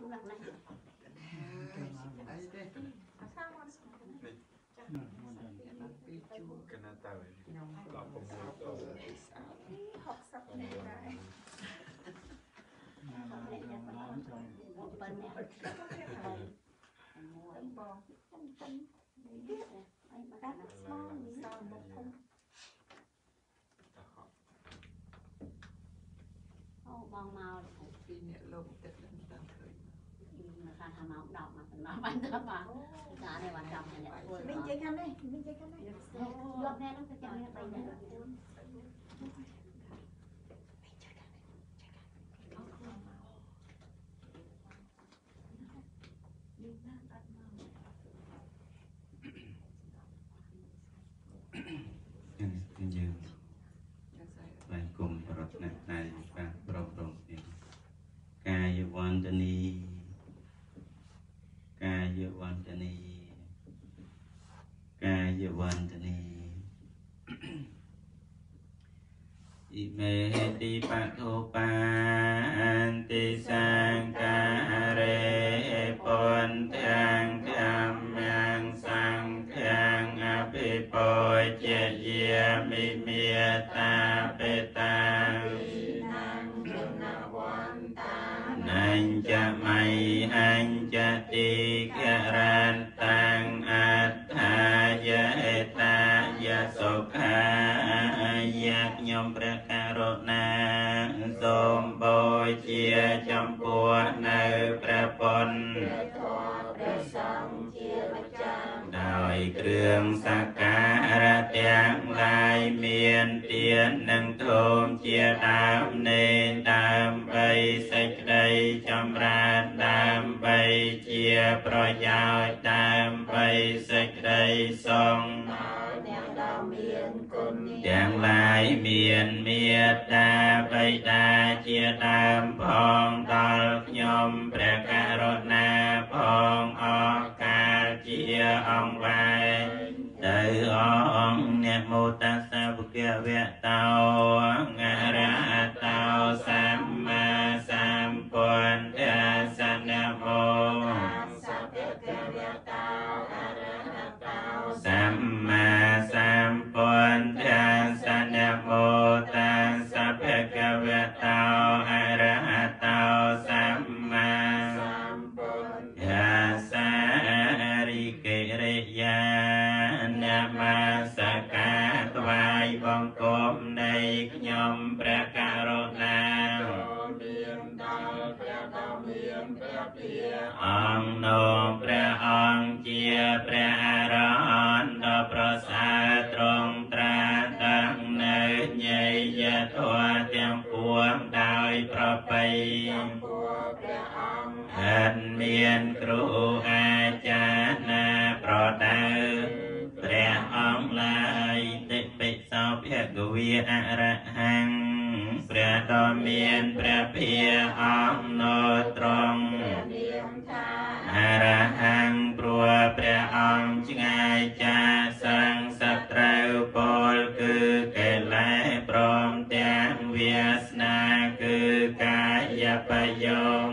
bong màu thì nhẹ lông tết lên tao cười mà ta tham máu đọc mà bắn thấp mà cả này bạn đọc này mình chơi khăn đây lọt nghe nó sẽ chơi nghe tay này bạn cùng bật nè này và bồng bồng Kaya Vantani Kaya Vantani Kaya Vantani Ime Heti Pathopanti Sankare Pontang Dhammang Sanghang Abhipochaya Mimyata Petang Anh cha mày anh cha ti ran tăng atha ta ya sokha ya nhom prakarona som bo chia trong pua nơi prapon đòi krương sakara tiếng lai miền tiền nâng thôn chia đam nên đam bay sạch đây trong ra đam bay chia pro giao đam bay sạch đây xong tiếng lai miền miệt đa bay đa chia đam phong tol nhom prakarona phong o ca chia ông vai đời ông nè mô ta sa bục kia vẹn tao ngã ra tao sam ma sam pon đa sa nam mô sam ma sam pon đa sa nam mô ta sa bhe kia vẹn tao a ra tao sam ma đa sa ri ke re ya Nama Saka Tvai Bong Kom Nei Nhom Prakarona Ông Nô Pra Ông Chia Pra Aron Đô Prasa Trong Tra Đăng Nơi Nhây Gia Thoa Tiang Phuông Đôi Propay Hình Miên Kru A Cha Na Pro Đauព្រះអង្គឡាយតិពិសោភគវាអរហង្គព្រះដ៏មានព្រះភិអង្គនៅត្រង់អរហង្គព្រោះព្រះអង្គឆ្ងាយចាកសង្សត្រូវពលគឺកិលេសព្រមទាំងវាសនាគឺកាយបយោគ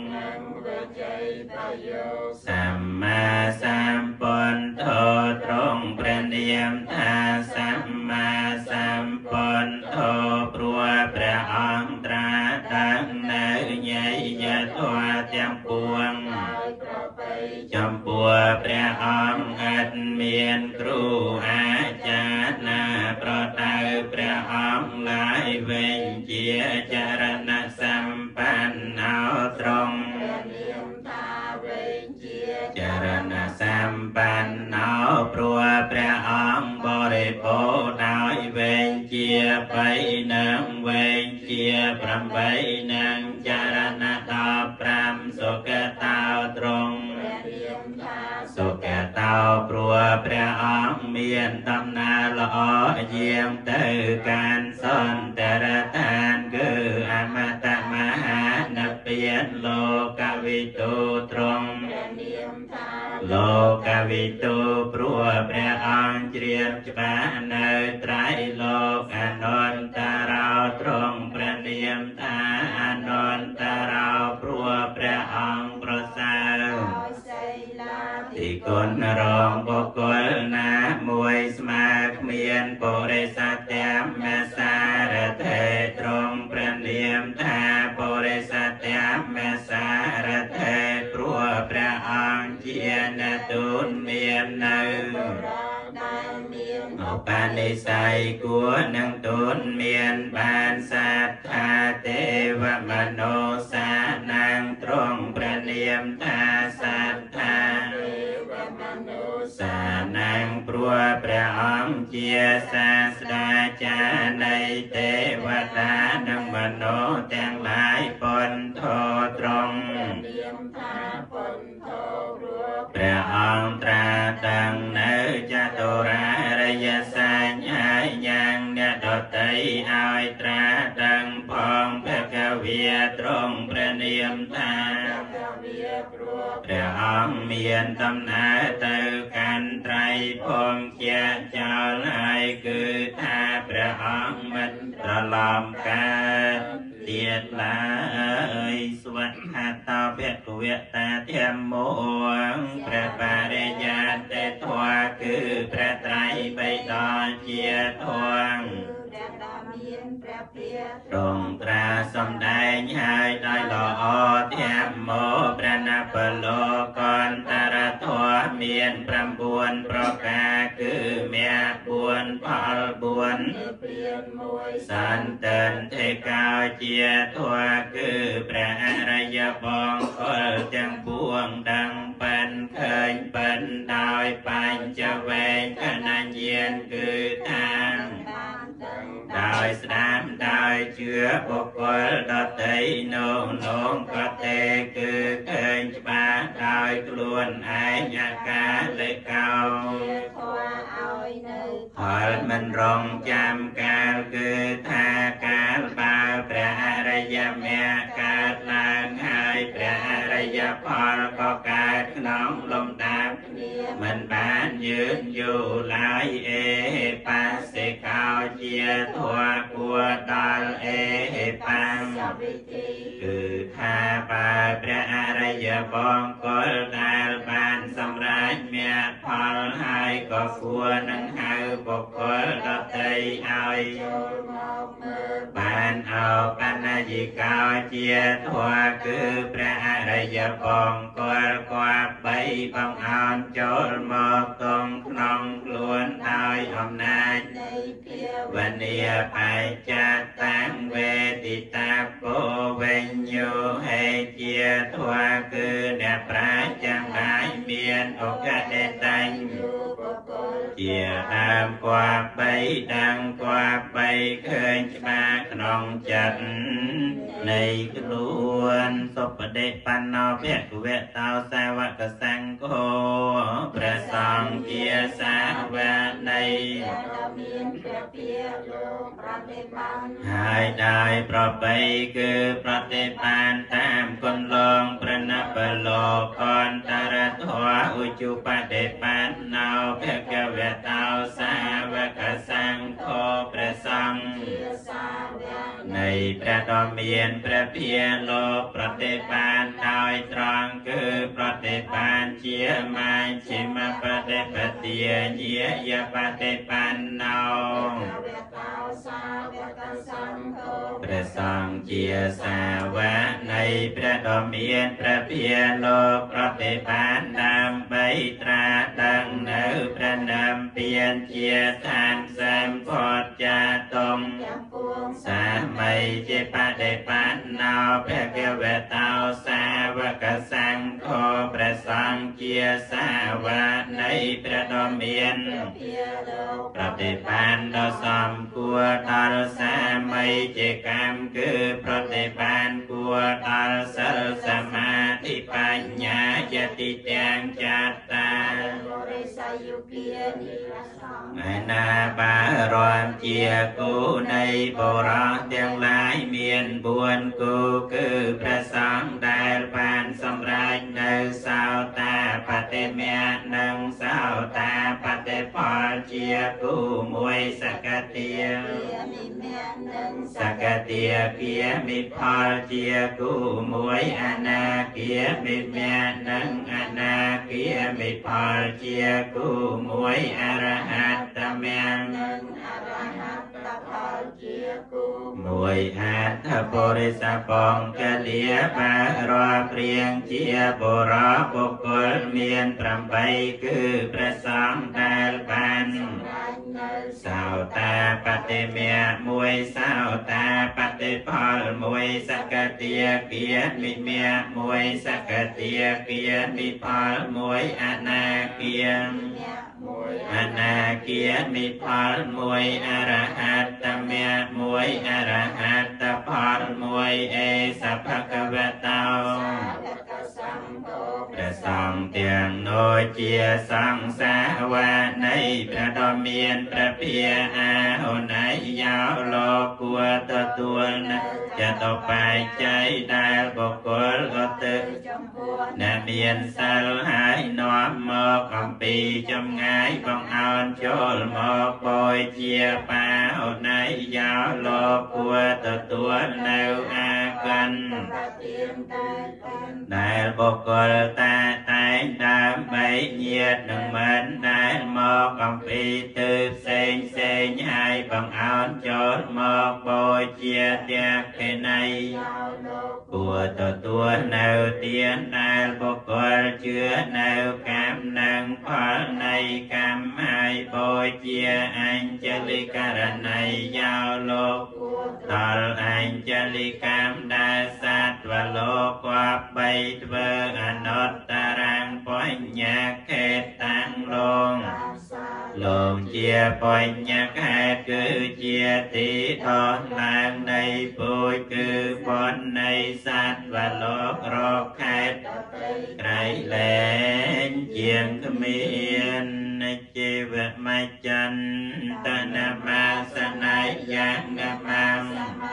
សម្មាសម្ពុទ្ធោត្រង់ព្រះនាមថាសម្មាសម្ពុទ្ធោព្រោះព្រះអង្គត្រាស់ដឹងនៅញៃយធម៌ទាំងពួងចំពោះព្រះអង្គឥតមានគ្រូអាចារ្យណាប្រដៅព្រះអង្គឡើយវិញជាចរណសម្បណ្ណោត្រង់ចរណសម្បណ្ណោព្រោះព្រះអង្គបរិបូរណ៍ដោយវេងជា3និងវេងជា8និងចរណ15សុគតោត្រង់សុគតោព្រោះព្រះអង្គមានដំណើរល្អយាងទៅកាន់សន្តរឋានគឺអមតមហានិព្វានលោកវិទូត្រង់លោកវិទូព្រោះព្រះអង្គជ្រាបច្បាស់នៅត្រៃលោកអនន្តរោត្រង់ព្រះនាមថាអនន្តរោព្រោះព្រះអង្គប្រសើគុណរងបុគ្គលណាមួយស្មើគ្មានបរិស័ទទាំងមេសារថេត្រង់ព្រះនាមថាបរិស័ទទាំងមេសារថេព្រោះព្រះអង្គជាអ្នកទូលមាននៅឧបនិស្ស័យគួរនឹងទូលមានបានសត្ថាទេវមនោសានាងត្រង់ព្រះនាមថាសត្ថាសានាងព្រោះព្រះអង្គជាសាស្ត្រាចារ្យនៃទេវតានិងមនុស្សទាំងឡាយពន្ធត្រង់ព្រះអង្គត្រាតាំងនៅចតុរារិយសញ្ញហើយយ៉ាងអ្នកដតីឲ្យត្រាតាំងផងភគវាត្រង់ព្រះនាមថាព្រះអង្គមានដំណើរទៅកាន់ត្រៃភូមិជាចោលហើយគឺថាព្រះអង្គមិនត្រឡប់កើតទៀតឡើយស្វៈខាតោភគវតាធម្មោព្រះបរិយាទេធម៌គឺព្រះត្រៃបិដកជាធម៌ទ្រង់ត្រាសម្ដែងហើយដោយល្អធម្មោព្រះនពលកន្តរធម៌មាន9ប្រការគឺមេ4ផល4សន្តធិកោជាធម៌គឺព្រះអរិយបងកលទាំងពួងដឹងប៉ិនឃើញប៉ិនដោយបញ្ចវេកណញ្ញាណគឺថាដោយស្ដាប់ដោយជឿបុគ្គលដទៃនោះក៏ទេគឺឃើញច្បាស់ដោយខ្លួនឯងអាកាលេកោផលមិនរងចាំកាលគឺថាកាលបើព្រះអរិយមគ្គកើតឡើងហើយព្រះអរិយផលក៏កើតក្នុងលំដាប់មិនបានយឺនយូរឡើយអេបសិកោជាធម៌គួរដល់អេបាំងគឺថាបើព្រះអរិយបងកលដែលបានសម្រេចមគ្គផលហើយក៏គួរនឹងហៅបុគ្គលដទៃឲ្យបានអោបនយិកោជាធម៌គឺព្រះអរិយបងកលគាត់បីបងអោនចូលមកទងក្នុងខ្លួនដោយអំណាចវនីបច្ចតាំងវេទិតាពោវិញ្ញោហេជាធម៌គឺអ្នកប្រាជ្ញទាំងឡាយមានឱកាសតែងជាដើមគាត់បីដាំងគាត់បីឃើញច្បាស់ក្នុងចិត្តនៃខ្លួនសុបដិបណ្ណោភគវតោសាវកសង្ឃោព្រះសង្ឃជាសាវកនៃហើយដោយប្របីគឺប្រតិបានតាមគន្លងព្រះនពលកន្តរធម៌ឧជបតិបានណោភគវតោសាវកសង្ឃោព្រះសង្ឃនៃព្រះដ៏មានព្រះភាលោកប្រតិបានដោយត្រង់គឺប្រតិបានជាមាជាមបតិបទាញាយបតិបានណោព្រះសង្ឃជាសាវកនៃព្រះដ៏មានព្រះភាលោកប្រតិបានដើម្បីត្រាដឹងនៅព្រះនាមពៀនជាឋានសម្ផតចាតងសាមីជាបតិបានណោភគវតោសាវកសង្ឃោព្រះសង្ឃជាសាវកនៃព្រះដ៏មានប្រតិបានដ៏សំគួរដល់សាមីជាកម្មគឺប្រតិបានគួរដល់សិលសមាធិបញ្ញាយតិទាំងចាត់តាឯណាបារមជាគូនៃបរោះទាំងឡាយមាន4គូគឺព្រះសង្ឃដែលបានសម្រេចនៅសោតាបតិមៈនិងសោតាបฏิพอเจียกูมวยสกเตียสกเตียเกียมิพอเจียกูมวยอนาเกียมิเมียนังอนาเกียมิพอเจียกูมวยอรหัตตเมียงมวยอัตถบริสปองกะเลียบารอเปรียงเจียบรอบุคคลเมียนปรำไปคือประสองดาลปันสาวตาปฏิเมียมวยสาวตาปฏิพอลมวยสกเตียเกียมิเมียมวยสกเตียเกียมิพอลมวยอนาเกียอนาเกียมิพอลมวยอรหัตตเมียมวยอรหัตตพอลมวยเอสัพพะกะเวตาประสองเตียงโนเจียสังสาวะในประดมเมียนประเพียอาโหนยาวโลกัวตัวนะจะต่อไปใจได้บุคคลก็ตึกนาเมียนสลหายน้อมมอกอัมปีจำง่ายบังเอาโจลมอกปอยเจียปาโหนยาวโลกัวตัวแนวอากันได้บุคคลตาตายดำใบเยียดหนึ่งมันได้หมอกอัมปีตืบเซงให้บังเอาโจลหมอกปอยเจียเตียเขในกัวตัวแนวเตียนได้บุคคลเชื่อแนวกำนังพอในกำให้ปอยเจียอัญเจลิการในยาวโลกตอลอัญเจลิกามได้สัตวโลกว่าใบเบอร์อนุตตรังปอยญาเขตตั้งลงเจียปอยญาเขตคือเจียตีทอนลางในปุยคือปนในสัตวโลกโรคเขตไกรแหลนเจียงขมีนในเจวะมาจันตนามาสนายยังนามัง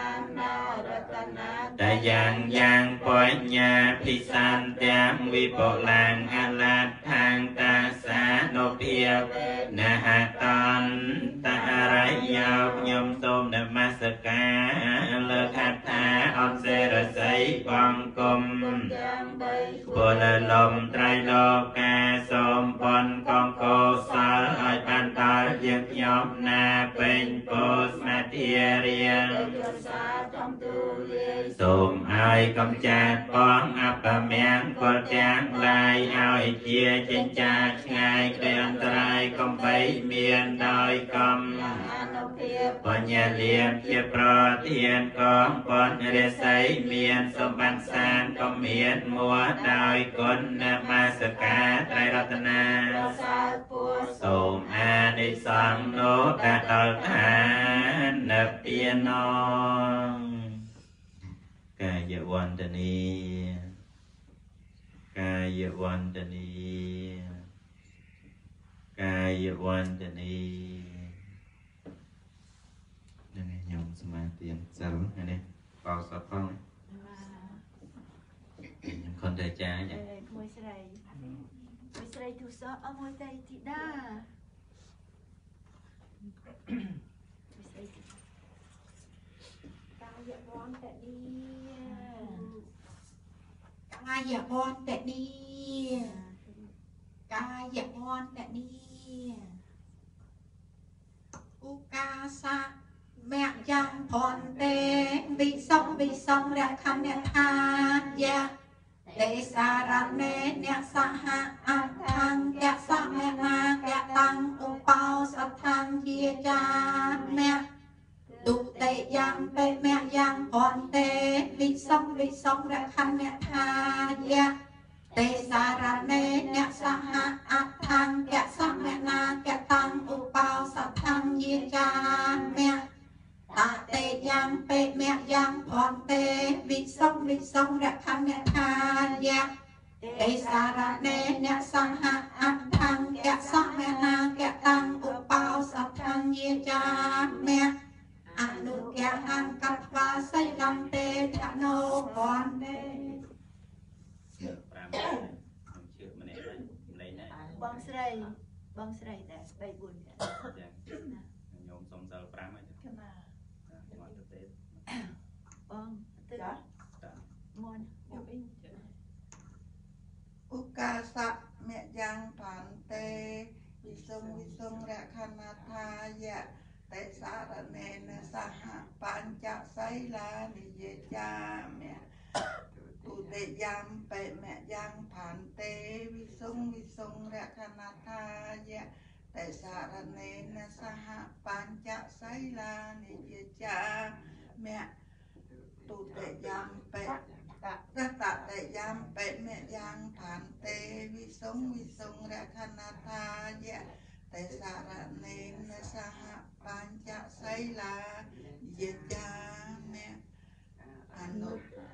แต่ยังปอยญาพิสันเตียงวิปลังอลาทางตาสาโนเพียนะฮะตอนตาอะไรยาวยมสมนมัสกาเลิกคาถาอมเสรใสกองกลมบุญลมไตรโลกาสมปนกองโกสลอยปันตายึกยอมนาเป็นโกสมาเทียเรียงสมไอกำจัดปองอัปเมียงกดแกงลายเอาเจียเจนจัดง่ายเรียนตรายกำไปเมียนดอยกำปัญญาเลียมเพียปรเทียนกองปนเรไซเมียนสมบัติสารก็เมียนมัวดอยกนนามาสกาไตรรัตนาสมอานิสังโนกะตลทานนเปียนองกายวันตนีกายวันตนีกายวันตนียังไงยอมสมาธิจังอันนี้เป่าสับฟังยังคนใจจ้าอย่างมวยใส่ทุสเอามวยใจติดากายบอนแต่ดีกายบอนแต่ดีกายบอนแต่ดีอุกาสะแม่ยังพรเตวิสองรักคำเนี่ยทานยะเดสารเนเนี่ยสหะอังทังแกะสะแม่นาแกะตังอุปาสัทธังเจียจานแม่ตุเตยังเปแม่ยังพรเตวิสองรักคำเนี่ยทานยะเดสารเนเนี่ยสหะอังทังแกะสะแม่นาแกะตังอุปาสัทธังเจียจานแม่ตาเตยังเปแม่ยังพรเตวิสองรักคำเนี่ยทานยะเดสารเนเนี่ยสังหะอัตถังแกะสะแม่นาแกะตังอุปาสัทธังเยจาแม่อนุแกะหังกัตวาไสลังเตทะโนพรเตบองสไรបងស្រីដែរ3 4ចាញោមសុំសិល5ហើយចាមកទៅទេបងទៅមុនយកវិញឧកាសៈមយ៉ាងបានទេវិសងរខណថាយៈតេសារណេនសហបញ្ចសីលានិយាចាមៈទុតិយំបេមយ៉ាងបានទេវិសងរខណថាយៈតេសារណេនសហបញ្ចសីលានិយាចាមៈទុតិយំបេរតតយំបេមយ៉ាងបានទេវិសងរខណថាយៈតេសារណេនសហបញ្ចសីលាយេចាមៈអនុ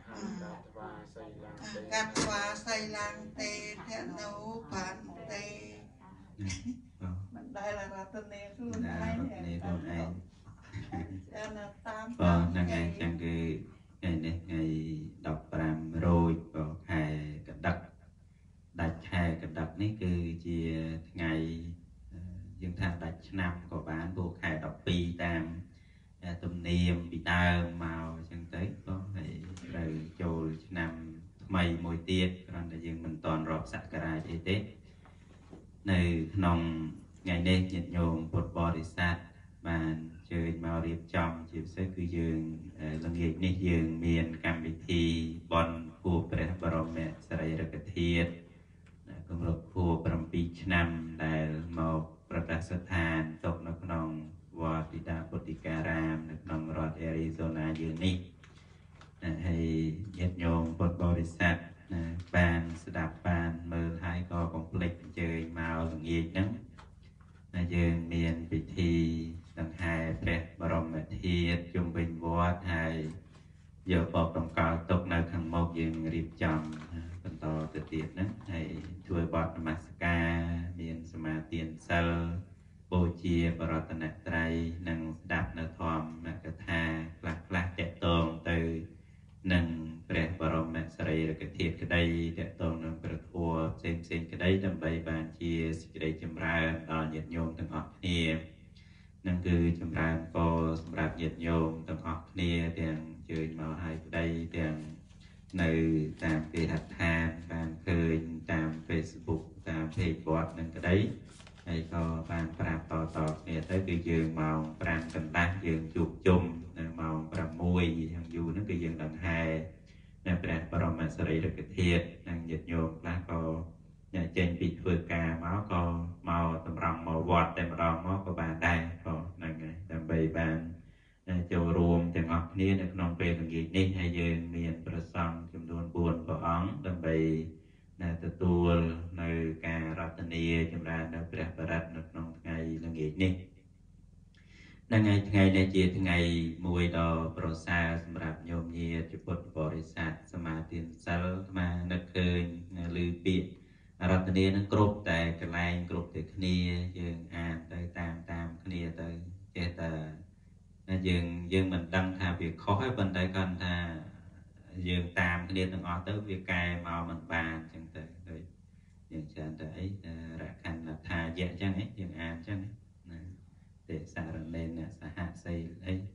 កាត់វាសីឡាំងទេធនុបានទេមិនដែលរតនេខ្លួនឯងនេះខ្លួនឯងតាមហ្នឹងឯងចឹងគឺថ្ងៃនេះថ្ងៃ15រោចខែកដឹកដាច់ខែកដឹកនេះគឺជាថ្ងៃយើងថាដាច់ឆ្នាំក៏បានព្រោះខែ12តាមទំនៀមពីដើមមកចឹងទៅក៏ហើយត្រូវចូលឆ្នាំថ្មីមួយទៀតគ្រាន់តែយើងមិនតន់រាប់សករាជអីទេនៅក្នុងថ្ងៃនេះញាតិញោមពុទ្ធបរិស័ទបានជើញមករៀបចំជាពិសេសគឺយើងល្ងាចនេះយើងមានកម្មវិធីបុណ្យខួបព្រះបរមសរីរិកធាតុគម្រប់ខួប7ឆ្នាំដែលមកប្រតិស្ថានទុកនៅក្នុងវត្តពិតាពុទ្ធិការាមនៅក្នុងរដ្ឋ Arizona យើងនេះហើយញាតិញោមពុទ្ធបរិស័ទបានស្ដាប់បានមើលហើយក៏កុំភ្លេចអញ្ជើញមកល្ងាចហ្នឹងយើងមានពិធីដង្ហែព្រះបរមធាតុជុំវិញវត្តហើយយកបបតម្កល់ទុកនៅខាងមុខយើងរៀបចំបន្តទៅទៀតហ្នឹងហើយធ្វើបទនមស្ការមានសមាទានសិលបូជាបរតនត្រ័យនិងស្ដាប់នៅធម្មកថាខ្លះតកតងទៅនឹងព្រះបរមសរីរិកធាតុក្តីតកតងនឹងព្រះធម៌ផ្សេងក្តីដើម្បីបានជាសេចក្តីចម្រើនដល់ញាតិញោមទាំងអស់គ្នានឹងគឺចម្រើនពរសម្រាប់ញាតិញោមទាំងអស់គ្នាទាំងជើញមកឲ្យក្តីទាំងនៅតាមគេហដ្ឋានបានឃើញតាម Facebook តាម page វត្តនឹងក្តីហើយក៏បានប្រាប់តគ្នាទៅគឺយើងម៉ោង5កន្លះយើងជួបជុំនៅម៉ោង6យ៉ាងយូរហ្នឹងគឺយើងដង្ហែនៅព្រះបរមសរីរិកធាតុនិងញាតិញោមខ្លះក៏ចេញពីធ្វើការមកក៏មកតម្រង់មកវត្តតែម្ដងមកក៏បានដែរក៏ហ្នឹងហើយដើម្បីបានចូលរួមទាំងអស់គ្នានៅក្នុងពេលល្ងាចនេះហើយយើងមានព្រះសង្ឃចំនួន4ព្រះអង្គដើម្បីទទួលនៅការរតនាចម្រើននៅព្រះបរិត្តនៅក្នុងថ្ងៃល្ងាចនេះថ្ងៃនេះជាថ្ងៃមួយដ៏ប្រសើរសម្រាប់ញោមញាតិពុទ្ធបរិស័ទសមាទានសិលស្មានឹកឃើញឮពាក្យរតនានឹងគ្រប់តែកន្លែងគ្រប់តែគ្នាយើងអានទៅតាមគ្នាទៅចេះតែយើងមិនដឹងថាវាខុសទេប៉ុន្តែគាត់ថាយើងតាមគ្នាទាំងអស់ទៅវាកែមកមិនបានអញ្ចឹងទៅដូចយើងច្រើនតែអីរខណ្ឌថាយៈអញ្ចឹងយើងអានអញ្ចឹងណាទេសារណេនសហសីអី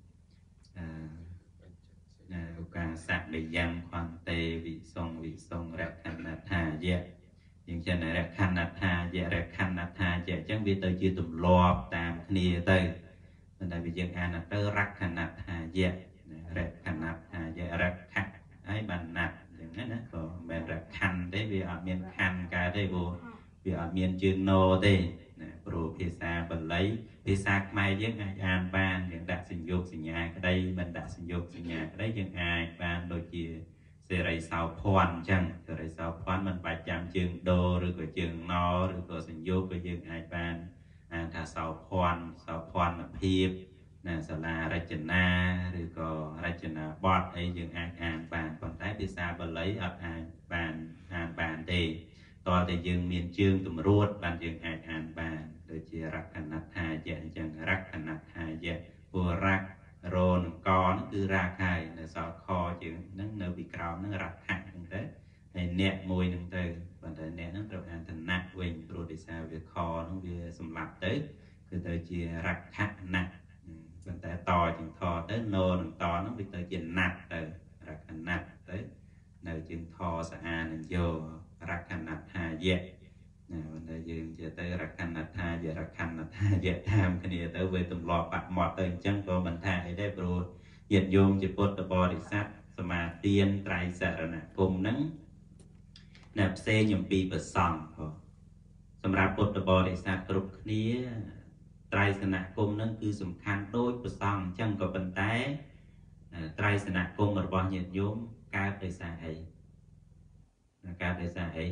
ឧកាសៈនិយំខន្ទេវិសងរខណ្ឌថាយៈយើងចឹងរខណ្ឌថាយៈអញ្ចឹងវាទៅជាទម្លាប់តាមគ្នាទៅតែវាយើងអានទៅរខណ្ឌថាយៈរខណ្ឌថាយៈរខៈហើយបានណាត់អញ្ចឹងណាក៏មិនមែនរខណ្ឌទេវាអត់មានខណ្ឌកើតទេព្រោះវាអត់មានជើងណទេណាព្រោះភាសាបាលីភាសាខ្មែរយើងអាចអានបានយើងដាក់សញ្ញោគសញ្ញាក្តីមិនដាក់សញ្ញោគសញ្ញាក្តីយើងអាចបានដូចជាសេរីសោភ័ណ្ឌអញ្ចឹងសេរីសោភ័ណ្ឌមិនបាច់ចាំជើងដូឬក៏ជើងណឬក៏សញ្ញោគក៏យើងអាចបានអានថាសោភ័ណ្ឌភាពណាសាលារចនាឬក៏រចនាបថអីយើងអាចអានបានប៉ុន្តែភាសាបាលីអត់អាចបានទេតើតែយើងមានជើងទម្រួតបានយើងអាចអានបានដូចជារខណ្ឌថាយៈអញ្ចឹងរខណ្ឌថាយៈព្រោះរករនឹងកហ្នឹងគឺរាខហើយនៅសល់ខជើងហ្នឹងនៅពីក្រោមហ្នឹងរខៈហ្នឹងទៅហើយអ្នកមួយហ្នឹងទៅប៉ុន្តែអ្នកហ្នឹងត្រូវអានឋានៈវិញព្រោះដោយ sao việc kho nó việc sầm lặt tới cứ tới chia rạch khát nặng còn tại to chừng thò tới nô nằng to nó bị tới chia nặng tới rạch khát nặng tới nơi chừng thò sa nằng vô rạch khát nặng hà dẹp vấn đề dương chia tới rạch khát nặng hà dẹp rạch khát nặng hà dẹp tham cái này tới về tụm lọt bạc mọt tới chân có mình thà ấy đấy bro nhiệt dung chỉ bột tập bò để sát mà tiên trai sợ nè cùng nắng nạp xe nhầm pi bờ sòngสำหรับពុទ្ធបរិស័ទគ្រប់គ្នាត្រៃសនគមនឹងគឺសំខាន់ដូចព្រះសង្ឃអញ្ចឹងក៏ប៉ុន្តែត្រៃសនគមរបស់ញាតិញោមកើតដោយសារអីកើតដោយសារអី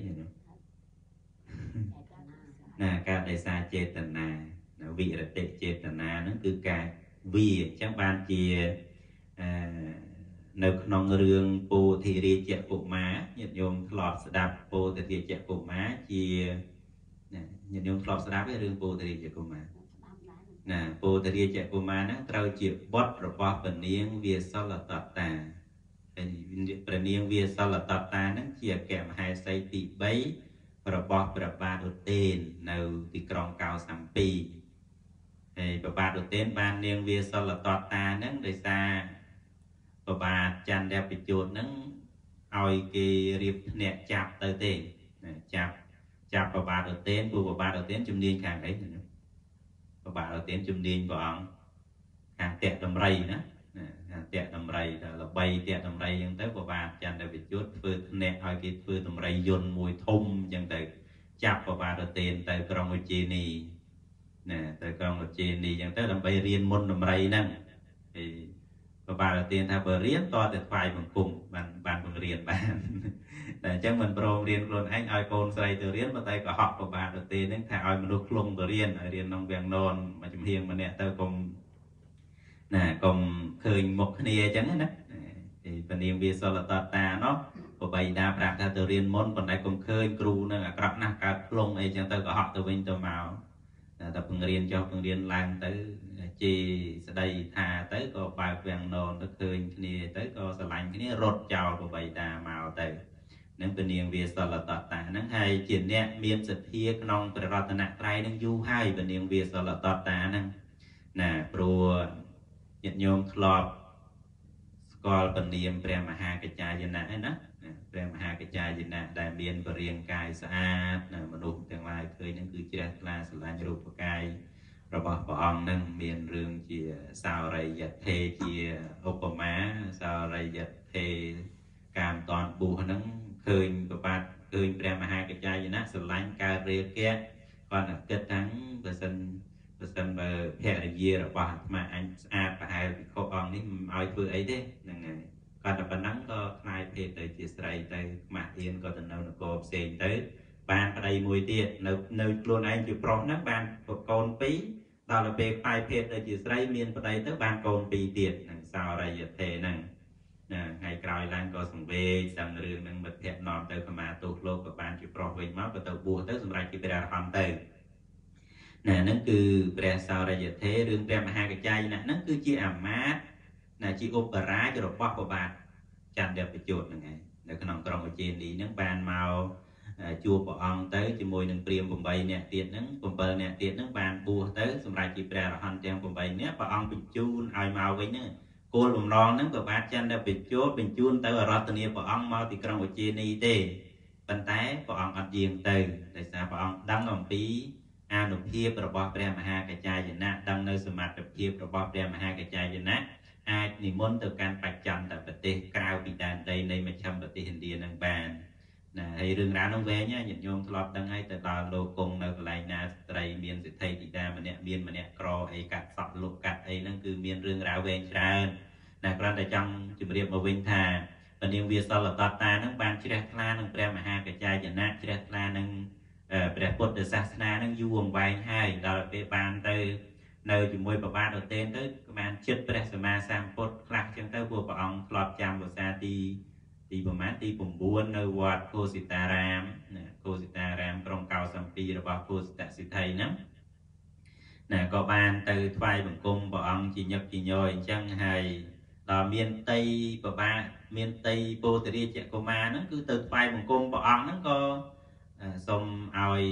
ណាកើតដោយសារចេតនាវិរតិចេតនាហ្នឹងគឺការវាអញ្ចឹងបានជានៅក្នុងរឿងពោធិរាជកុមារញាតិញោមធ្លាប់ស្ដាប់ពោធិរាជកុមារជាញាតិញោមធ្លាប់ស្ដាប់រឿងពោធិរាជកុមារណាពោធិរាជកុមារហ្នឹងត្រូវជាបុត្ររបស់ព្រះនាងវាសលតតាព្រះនាងវាសលតតាហ្នឹងជាអគ្គមហេសីទី3របស់ព្រះបាទឧទេននៅទីក្រុងកោសាំពីហើយព្រះបាទឧទេនបាននាងវាសលតតាហ្នឹងដោយសារព្រះបាទចន្ទៈបញ្ជូតហ្នឹងឲ្យគេរៀបភ្នាក់ចាប់ទៅទេចាប់ព្រះបាទឧទេនព្រោះព្រះបាទឧទេនជំនាញខាងអីព្រះបាទឧទេនជំនាញព្រះអង្គខាងតេដំរីណាខាងតេដំរីដល់ល្បីតេដំរីអញ្ចឹងទៅព្រះបាទចន្ទៈបញ្ជូតធ្វើភ្នាក់ឲ្យគេធ្វើដំរីយន្តមួយធំអញ្ចឹងទៅចាប់ព្រះបាទឧទេនទៅក្រុងឧជ្ជេនីណាទៅក្រុងឧជ្ជេនីអញ្ចឹងទៅដើម្បីរៀនមុនដំរីហ្នឹងហើយព្រះបាទឧទេនថាបើរៀនតតែថ្វាយបង្គំបានបង្រៀនបានតែអញ្ចឹងមិនព្រមរៀនខ្លួនឯងឲ្យកូនស្រីទៅរៀនប៉ុន្តែក៏ហក់ព្រះបាទឧទេនហ្នឹងថាឲ្យមនុស្សខ្លងទៅរៀនឲ្យរៀនក្នុងវាំងននមួយចំហៀងម្នាក់ទៅកុំឃើញមុខគ្នាអញ្ចឹងណាពីព្រះនាងវាសលតតាណោះប្របីតាប្រាប់ថាទៅរៀនមុនប៉ុន្តែកុំឃើញគ្រូនឹងអាក្រក់ណាស់កើតខ្លងអីអញ្ចឹងទៅក៏ហក់ទៅវិញទៅមកតែបង្រៀនចុះបង្រៀនឡើងទៅជាស្ដីថាទៅក៏បើកវាំងននទៅឃើញគ្នាទៅក៏ស្រឡាញ់គ្នារត់ចោលប្របីតាមកទៅនឹងព្រះនាងវាសលតតាហ្នឹងហើយជាអ្នកមានសទ្ធាក្នុងព្រះរតនត្រ័យនឹងយូរហើយព្រះនាងវាសលតតាហ្នឹងណាព្រោះញាតិញោមធ្លាប់ស្គាល់ព្រះនាមព្រះមហាកច្ចាយណៈឯណាព្រះមហាកច្ចាយណៈដែលមានបរិយាកាយស្អាតមនុស្សទាំងឡាយឃើញហ្នឹងគឺជ្រះថ្លាស្រឡាញ់រូបកាយរបស់ព្រះអង្គនឹងមានរឿងជាសោរិយធេជាឧបមាសោរិយធេកាមតនបុះហ្នឹងឃើញប្របាទឃើញព្រះមហាកច្ចាយណៈស្រឡាញ់កើតរាគៈគាត់គិតថាបើសិនបើភរិយារបស់អាត្មាអញស្អាតប្រហែលពិខុអង្គនេះមិនឲ្យធ្វើអីទេហ្នឹងហើយគាត់តែប៉ុណ្ណឹងក៏ខ្លាយភេទទៅជាស្រីទៅខ្មាស់អៀនក៏ទៅនៅនគរផ្សេងទៅបានប្តីមួយទៀតនៅខ្លួនឯងជាប្រុសហ្នឹងបានកូន2ដល់ទៅពេលខ្លាយភេទទៅជាស្រីមានប្តីទៅបានកូន2ទៀតហ្នឹងសោរិយធេហ្នឹងថ្ងៃក្រោយឡើងក៏សង្វេគដឹងរឿងហ្នឹងមិត្តភក្តិនាំទៅខមាទោសលោកក៏បានជាប្រុសវិញមកក៏ទៅបួសទៅសម្រាប់ជាព្រះអរហន្តទៅហ្នឹងគឺព្រះសោរិយធេរឿងព្រះមហាកច្ចាយណៈហ្នឹងគឺជាអាមាត្យជាឧបរាជរបស់ព្រះបាទចន្ទៈបញ្ជូតហ្នឹងឯងនៅក្នុងក្រុងឧជ្ជេនីហ្នឹងបានមកជួបព្រះអង្គទៅជាមួយនឹងព្រាហ្មណ៍8នាក់ទៀតហ្នឹង7នាក់ទៀតហ្នឹងបានបួសទៅសម្រាប់ជាព្រះអរហន្តទាំង8នាក់ព្រះអង្គបញ្ជូនឲ្យមកវិញហ្នឹងគោលបំណងហ្នឹងព្រះបាទចន្ទៈបញ្ជូតបញ្ជូនទៅអរតនីព្រះអង្គមកទីក្រុងឧជ្ជេនីទេប៉ុន្តែព្រះអង្គអត់យាងទៅដោយសារព្រះអង្គដឹងអំពីអានុភាពរបស់ព្រះមហាកច្ចាយណៈដឹងនៅសមត្ថភាពរបស់ព្រះមហាកច្ចាយណៈអាចនិមន្តទៅកាន់បច្ចន្តប្រទេសក្រៅពីដែនដីនៃមជ្ឈិមប្រទេសឥណ្ឌានឹងបានណាហើយរឿងរ៉ាវនោះវែងញាតិញោមធ្លាប់ដឹងហើយទៅដល់លោកគង់នៅកន្លែងណាស្ត្រីមានសិទ្ធិធីតាម្នាក់មានម្នាក់ក្រអីកាត់សក់លុបកាត់អីហ្នឹងគឺមានរឿងរ៉ាវវែងច្រើនណាគ្រាន់តែចង់ជម្រាបមកវិញថាព្រះនាងវាសលតតាហ្នឹងបានជ្រះថ្លានឹងព្រះមហាកច្ចាយណៈជ្រះថ្លានឹងព្រះពុទ្ធសាសនានឹងយូរអង្វែងហើយដល់ពេលបានទៅនៅជាមួយព្រះបាទឧទេនទៅបានចិត្តព្រះសម្មាសម្ពុទ្ធខ្លះចឹងទៅពួកព្រះអង្គធ្លាប់ចាំភាសាទីប្រមាណទី9នៅវត្តគោសិតារាមគោសិតារាមក្រុងកោសាំពីរបស់គោសិតសិទ្ធិហ្នឹងណាក៏បានទៅថ្វាយបង្គំព្រះអង្គជាញឹកជាញយអញ្ចឹងហើយដល់មានតីព្រះបាទមានតីពោធិរាជកុមារហ្នឹងគឺទៅថ្វាយបង្គំព្រះអង្គហ្នឹងក៏សូមឲ្យ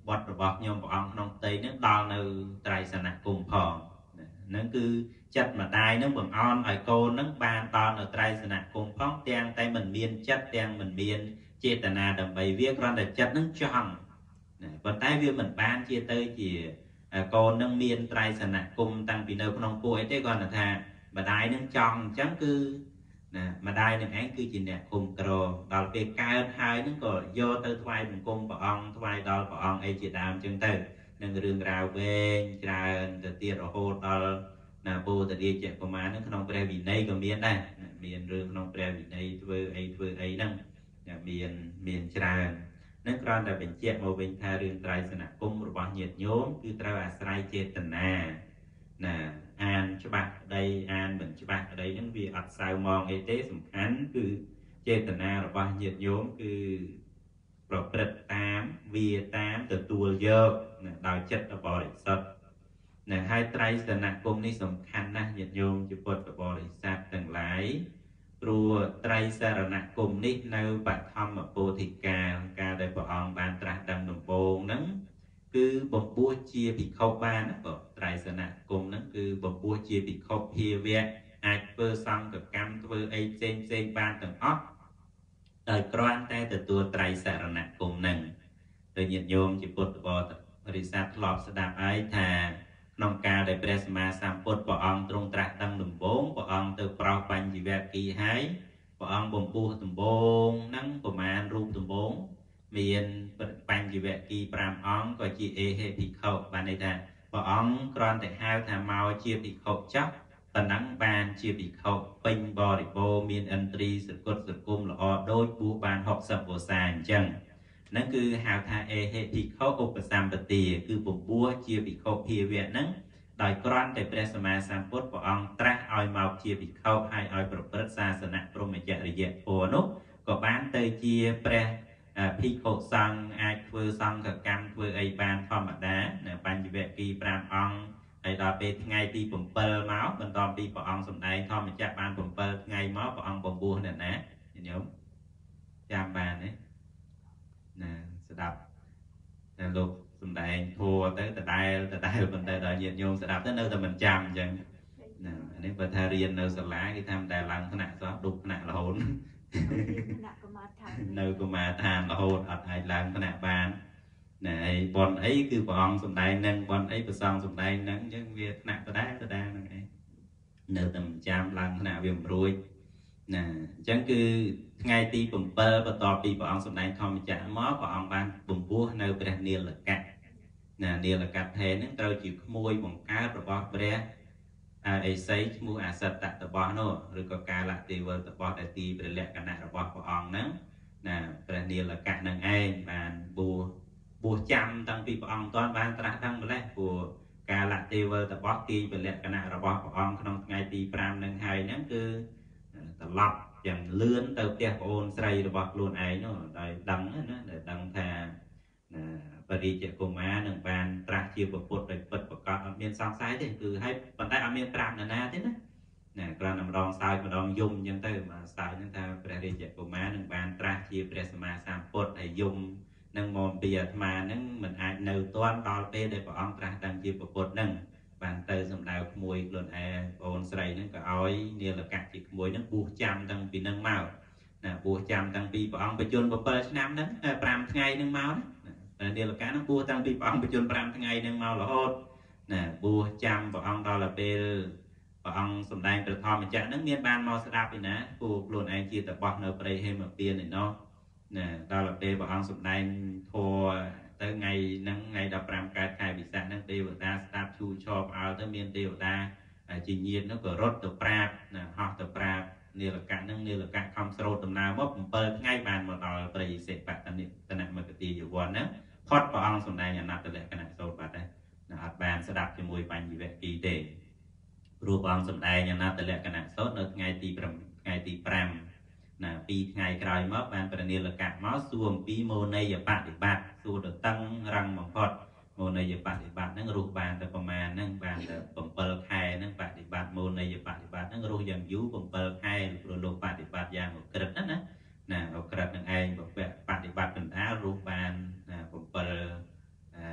บทរបស់ខ្ញុំព្រះអង្គក្នុងផ្ទៃនឹងដល់នៅត្រៃសនគុំផងហ្នឹងគឺចិត្តម្ដាយនឹងបង្អន់ឲ្យកូននឹងបានដល់នៅត្រៃសនគុំផងទាំងតែមិនមានចិត្តទាំងមិនមានចេតនាដើម្បីវាគ្រាន់តែចិត្តនឹងចង់ប៉ុន្តែវាមិនបានជាទៅជាកូននឹងមានត្រៃសនគុំតាំងពីនៅក្នុងពួកអីទេគ្រាន់តែថាម្ដាយនឹងចង់អញ្ចឹងគឺម្ដាយនឹងឯងគឺជាអ្នកគុំក្រដល់ពេលកើតហើយនឹងក៏យកទៅថ្វាយបង្គំព្រះអង្គថ្វាយដល់ព្រះអង្គអីជាដើមអញ្ចឹងទៅនឹងរឿងរ៉ាវវែងច្រើនទៅទៀតរហូតដល់ពោធិរាជកុមារនឹងក្នុងព្រះវិន័យក៏មានដែរមានរឿងក្នុងព្រះវិន័យធ្វើអីហ្នឹងមានច្រើននឹងគ្រាន់តែបញ្ជាក់មកវិញថារឿងត្រៃសនគុំរបស់ញាតិញោមគឺត្រូវអាស្រ័យចេតនាអានច្បាស់ក្តីអានមិនច្បាស់ក្តីហ្នឹងវាអត់សៅมองអីទេសំខាន់គឺចេតនារបស់ញាតិញោមគឺប្រព្រឹត្តតាមវាតាមទទួលយកដោយចិត្តបរិសុទ្ធហើយត្រៃសនគុំនេះសំខាន់ណាស់ញាតិញោមជាពុទ្ធបរិស័ទទាំងឡាយព្រោះត្រៃសរណគមនេះនៅបឋមពោធិកាការដែលព្រះអង្គបានត្រាស់ដឹងដំបូងហ្នឹងគឺបំពោះជាភិក្ខុបានក៏ត្រៃសនគមហ្នឹងគឺបំពោះជាភិក្ខុភាវៈអាចធ្វើសង្ឃកម្មធ្វើអីផ្សេងបានទាំងអស់ដោយគ្រាន់តែទទួលត្រៃសរណគមហ្នឹងទៅញាតិញោមជាពុទ្ធបរិស័ទធ្លាប់ស្ដាប់ហើយថាក្នុងការដែលព្រះសម្មាសម្ពុទ្ធព្រះអង្គទ្រង់ត្រាស់ដឹងដំបូងព្រះអង្គទៅប្រោសបញ្ញវគិហើយព្រះអង្គបំពោះដំបូងហ្នឹងប្រមាណរូបដំបូងមានបញ្ញវគិ5អង្គក៏ជាអេហេភិក្ខុបានន័យថាព្រះអង្គគ្រាន់តែហៅថាមកជាភិក្ខុចោះប៉ុណ្ណឹងបានជាភិក្ខុពេញបរិបូរណ៍មានឥន្ទ្រីសគុតសគុំល្អដូចបួសបាន60វស្សាអញ្ចឹងហ្នឹងគឺហៅថាអេហេភិក្ខុឧបសម្បទាគឺបំពោះជាភិក្ខុភាវៈហ្នឹងដោយគ្រាន់តែព្រះសម្មាសម្ពុទ្ធព្រះអង្គត្រាស់ឲ្យមកជាភិក្ខុហើយឲ្យប្រព្រឹត្តសាសនៈព្រហ្មចរិយធម៌នោះក៏បានទៅជាព្រះភិក្ខុសង្ឃអាចធ្វើសង្ឃកម្មធ្វើអីបានធម្មតាបញ្ញវគិ5អង្គហើយដល់ពេលថ្ងៃទី7មកបន្ទាប់ពីព្រះអង្គសម្ដែងធម្មចក្របាន7ថ្ងៃមកព្រះអង្គបំពោះអ្នកណាញោមចាំបានទេស្ដាប់លោកសំដែងធัวទៅដដែលប៉ុន្តែដល់ញាតិញោមស្ដាប់ទៅនៅតែមិនចាំអញ្ចឹងអានេះបើថារៀននៅសាលាគេថាមិនដែលឡើងថ្នាក់សោះដុបថ្នាក់រហូតនៅកុមារឋានរហូតអត់អាចឡើងថ្នាក់បានហើយបនអីគឺព្រះអង្គសំដែងនឹងបនអីប្រសងសំដែងនឹងអញ្ចឹងវាថ្នាក់ដដែលហ្នឹងឯងនៅតែមិនចាំឡើងថ្នាក់វាមិនរួចអញ្ចឹងគឺថ្ងៃទី7បន្ទាប់ពីព្រះអង្គសម្ដែងធម្មចក្រមកព្រះអង្គបានបំពោះនៅព្រះនីលកៈនីលកៈថេនឹងត្រូវជាក្មួយបង្កើតរបស់ព្រះអេសីឈ្មោះអសិតតបោះនោះឬក៏កាលទេវតបោះដែលទីព្រះលក្ខណៈរបស់ព្រះអង្គហ្នឹងព្រះនីលកៈនឹងឯងបានបួសចាំតាំងពីព្រះអង្គមិនទាន់បានត្រាស់ដឹងម្លេះព្រោះកាលទេវតបោះទីព្រះលក្ខណៈរបស់ព្រះអង្គក្នុងថ្ងៃទី5នឹងហើយហ្នឹងគឺត្រឡប់យ៉ាងលឿនទៅផ្ទះប្អូនស្រីរបស់ខ្លួនឯងនោះដោយដឹងណាដែលដឹងថាបរិជ្ជកុមារនឹងបានត្រាស់ជាពុទ្ធដោយពិតប្រកបអត់មានសង្ស័យទេគឺឲ្យប៉ុន្តែអត់មានប្រាប់ណាទេណាគ្រាន់តែម្ដងសើចម្ដងយំអញ្ចឹងទៅមកសើចហ្នឹងថាព្រះរាជកុមារនឹងបានត្រាស់ជាព្រះសម្មាសម្ពុទ្ធហើយយំនឹងមកពីអាត្មាហ្នឹងមិនអាចនៅទាន់ដល់ពេលដែលព្រះអង្គត្រាស់ដឹងជាពុទ្ធហ្នឹងបានទៅសម្ដៅក្មួយខ្លួនឯងបងអូនស្រីហ្នឹងក៏ឲ្យនាលកៈជាក្មួយហ្នឹងបួសចាំតាំងពីហ្នឹងមកបួសចាំតាំងពីព្រះអង្គបញ្ជូន7ឆ្នាំហ្នឹង5ថ្ងៃហ្នឹងមកនាលកៈហ្នឹងបួសតាំងពីព្រះអង្គបញ្ជូន5ថ្ងៃហ្នឹងមករហូតបួសចាំព្រះអង្គដល់ពេលព្រះអង្គសម្ដែងព្រះធម្មចក្រហ្នឹងមានបានមកស្ដាប់ឯណាព្រោះខ្លួនឯងជាតបោះនៅព្រៃហេមពៀនឯណោះដល់ពេលព្រះអង្គសម្ដែងធម៌ទៅថ្ងៃហ្នឹងថ្ងៃ15កើតខែវិសាខហ្នឹងទេវតាស្ដាប់ឈូឆោបអើទៅមានទេវតាជាញាតិនោះក៏រត់ទៅប្រាប់ហោះទៅប្រាប់នាលកៈហ្នឹងនាលកៈខំស្រោតដំណើរមក7ថ្ងៃបានមកដល់ព្រៃសិបតនិតនមគតិយវ័នហ្នឹងផុតព្រះអង្គសម្ដែងអនត្តលក្ខណៈសូត្របាត់ដែរអត់បានស្ដាប់ជាមួយបញ្ញវគិទេព្រោះព្រះអង្គសម្ដែងអនត្តលក្ខណៈសូត្រនៅថ្ងៃទី5 2ថ្ងៃក្រោយមកបានព្រះនាលកៈមកសួរអំពីមោនយបដិបត្តិសួរទៅតឹងរឹងបំផុតមោនយបដិបត្តិហ្នឹងរស់បានតែប្រមាណហ្នឹងបានតែ7ខែហ្នឹងបដិបត្តិមោនយបដិបត្តិហ្នឹងរស់យ៉ាងយូរ7ខែព្រោះលោកបដិបត្តិយ៉ាងអក្រិតណាអក្រិតនឹងឯងបដិបត្តិកណ្ដាលរស់បាន7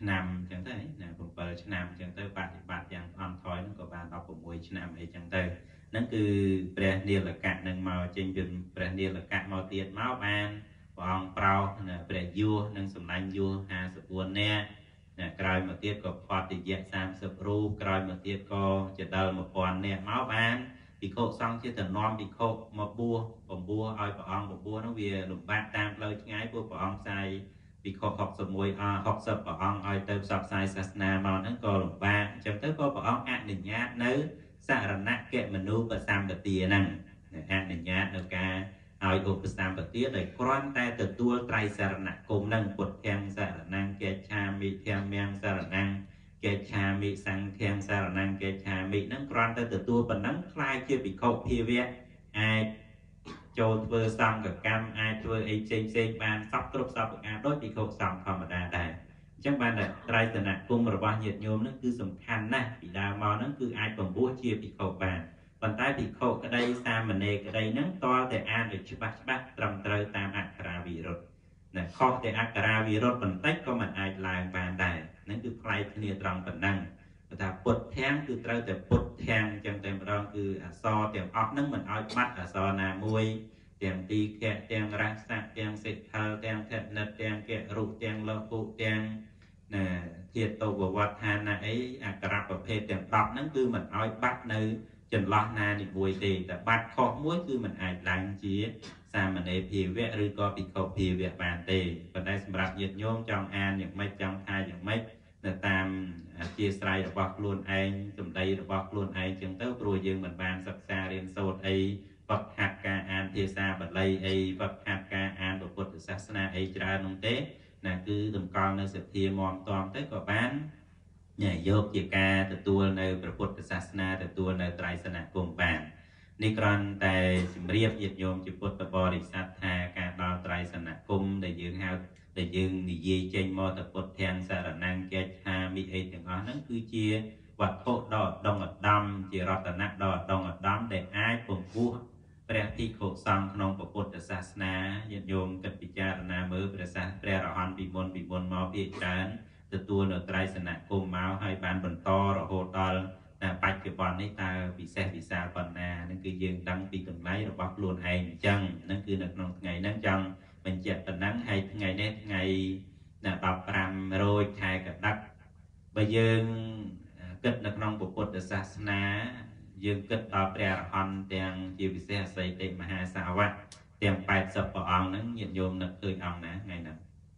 ឆ្នាំចឹងទៅណា7ឆ្នាំចឹងទៅបប្រតិបត្តិយ៉ាងអន់ថយហ្នឹងក៏បាន16ឆ្នាំអីចឹងទៅហ្នឹងគឺព្រះនាលកៈនឹងមកចេញពីព្រះនាលកៈមកទៀតមកបានព្រះអង្គប្រោសព្រះយោះនិងសម្លាញ់យោះ54នាក់ក្រោយមកទៀតក៏ផតតិយៈ30រូបក្រោយមកទៀតក៏ចដិល1000នាក់មកបានភិក្ខុសង្ឃជាតំណំភិក្ខុមកបួសបំពោះឲ្យព្រះអង្គបំពោះនោះវាលំបាកតាមផ្លូវឆ្ងាយពួកព្រះអង្គផ្សាយភិក្ខុ6160ព្រះអង្គឲ្យទៅផ្សព្វផ្សាយសាសនាមកហ្នឹងក៏លំបាកអញ្ចឹងទៅក៏ព្រះអង្គអនុញ្ញាតនៅសារណគមនូបសម្បទាហ្នឹងអនុញ្ញាតនៅការឲ្យឧបសម្បទាដោយគ្រាន់តែទទួលត្រៃសរណគមនឹងពុទ្ធទាំងសារណង្កេឆាមិធម្មំសារណង្កេឆាមិសង្ឃំសារណង្កេឆាមិនឹងគ្រាន់តែទទួលប៉ុណ្ណឹងខ្លាយជាភិក្ខុភាវៈអាចចូលធ្វើសង្ឃកម្មអាចធ្វើអីផ្សេងបានសពគ្រប់សពប្រការដូចភិក្ខុសង្ឃធម្មតាដែរអញ្ចឹងបានតែត្រៃសរណគមរបស់ញាតិញោមនឹងគឺសំខាន់ណាស់ពីដើមមកហ្នឹងគឺអាចបំពោះជាភិក្ខុបានប៉ុន្តែភិក្ខុក្តីសាមណេរក្តីហ្នឹងតើតែអានឲ្យច្បាស់ត្រឹមត្រូវតាមអក្ខរាវិរុទ្ធណាខុសតែអក្ខរាវិរុទ្ធបន្តិចក៏មិនអាចឡើងបានដែរហ្នឹងគឺផ្លែកគ្នាត្រង់ប៉ុណ្ណឹងបើថាពុទ្ធធាំងគឺត្រូវតែពុទ្ធធាំងចឹងតែម្ដងគឺអក្សរទាំងអស់ហ្នឹងមិនឲ្យបាត់អក្សរណាមួយទាំងទីខៈទាំងរស័កទាំងសិទ្ធិទាំងធនិតទាំងករុទាំងលហុទាំងណាធាតុវវដ្ឋានណាអីអក្ខរប្រភេទទាំង10ហ្នឹងគឺមិនឲ្យបាត់នៅចន្លោះណានីមួយទេតែបាត់ខុសមួយគឺមិនអាចឡើងជាសាមណេរភាវៈឬក៏ភិក្ខុភាវៈបានទេប៉ុន្តែសម្រាប់ញាតិញោមចង់អានយ៉ាងម៉េចចង់ថាយ៉ាងម៉េចនៅតាមអធិស្ឋានរបស់ខ្លួនឯងសម្ដីរបស់ខ្លួនឯងចឹងទៅព្រោះយើងមិនបានសិក្សារៀនសូត្រអីវឹកហាត់ការអានភាសាបាលីអីវឹកហាត់ការអានពុទ្ធសាសនាអីច្រើននោះទេណាគឺតម្កល់នៅសទ្ធាមាំទាំទៅក៏បានយកជាការទទួលនៅព្រះពុទ្ធសាសនាទទួលនៅត្រៃសរណគមបាននេះគ្រាន់តែជំរាបញាតិញោមជាពុទ្ធបរិស័ទថាការដល់ត្រៃសរណគមដែលយើងហៅដែលយើងនិយាយចេញមកទៅពុទ្ធទាំងសារណង្កេឆាមិអីទាំងអស់ហ្នឹងគឺជាវត្ថុដ៏ឧត្តមឧត្តមជារតនៈដ៏ឧត្តមឧត្តមដែលអាចពង្ពោះព្រះភិក្ខុសង្ឃក្នុងពុទ្ធសាសនាញាតិញោមគិតពិចារណាមើលព្រះរហន្តពីមុនមកពីច្រើនទទួលនៅត្រៃសរណគមមកហើយបានបន្តរហូតដល់បច្ចុប្បន្ននេះតើពិសេសវិសាលប៉ុណ្ណានឹងគឺយើងដឹងពីតម្លៃរបស់ខ្លួនឯងអញ្ចឹងនឹងគឺនៅក្នុងថ្ងៃហ្នឹងចង់បញ្ជាក់ប៉ុណ្ណឹងហើយថ្ងៃនេះថ្ងៃ15រោចខែកដិកបើយើងគិតនៅក្នុងពុទ្ធសាសនាយើងគិតដល់ព្រះអរហន្តទាំងជាពិសេសអសីទេមហាសាវកទាំង80ព្រះអង្គហ្នឹងញាតិញោមនឹកឃើញអង្គណាថ្ងៃហ្នឹង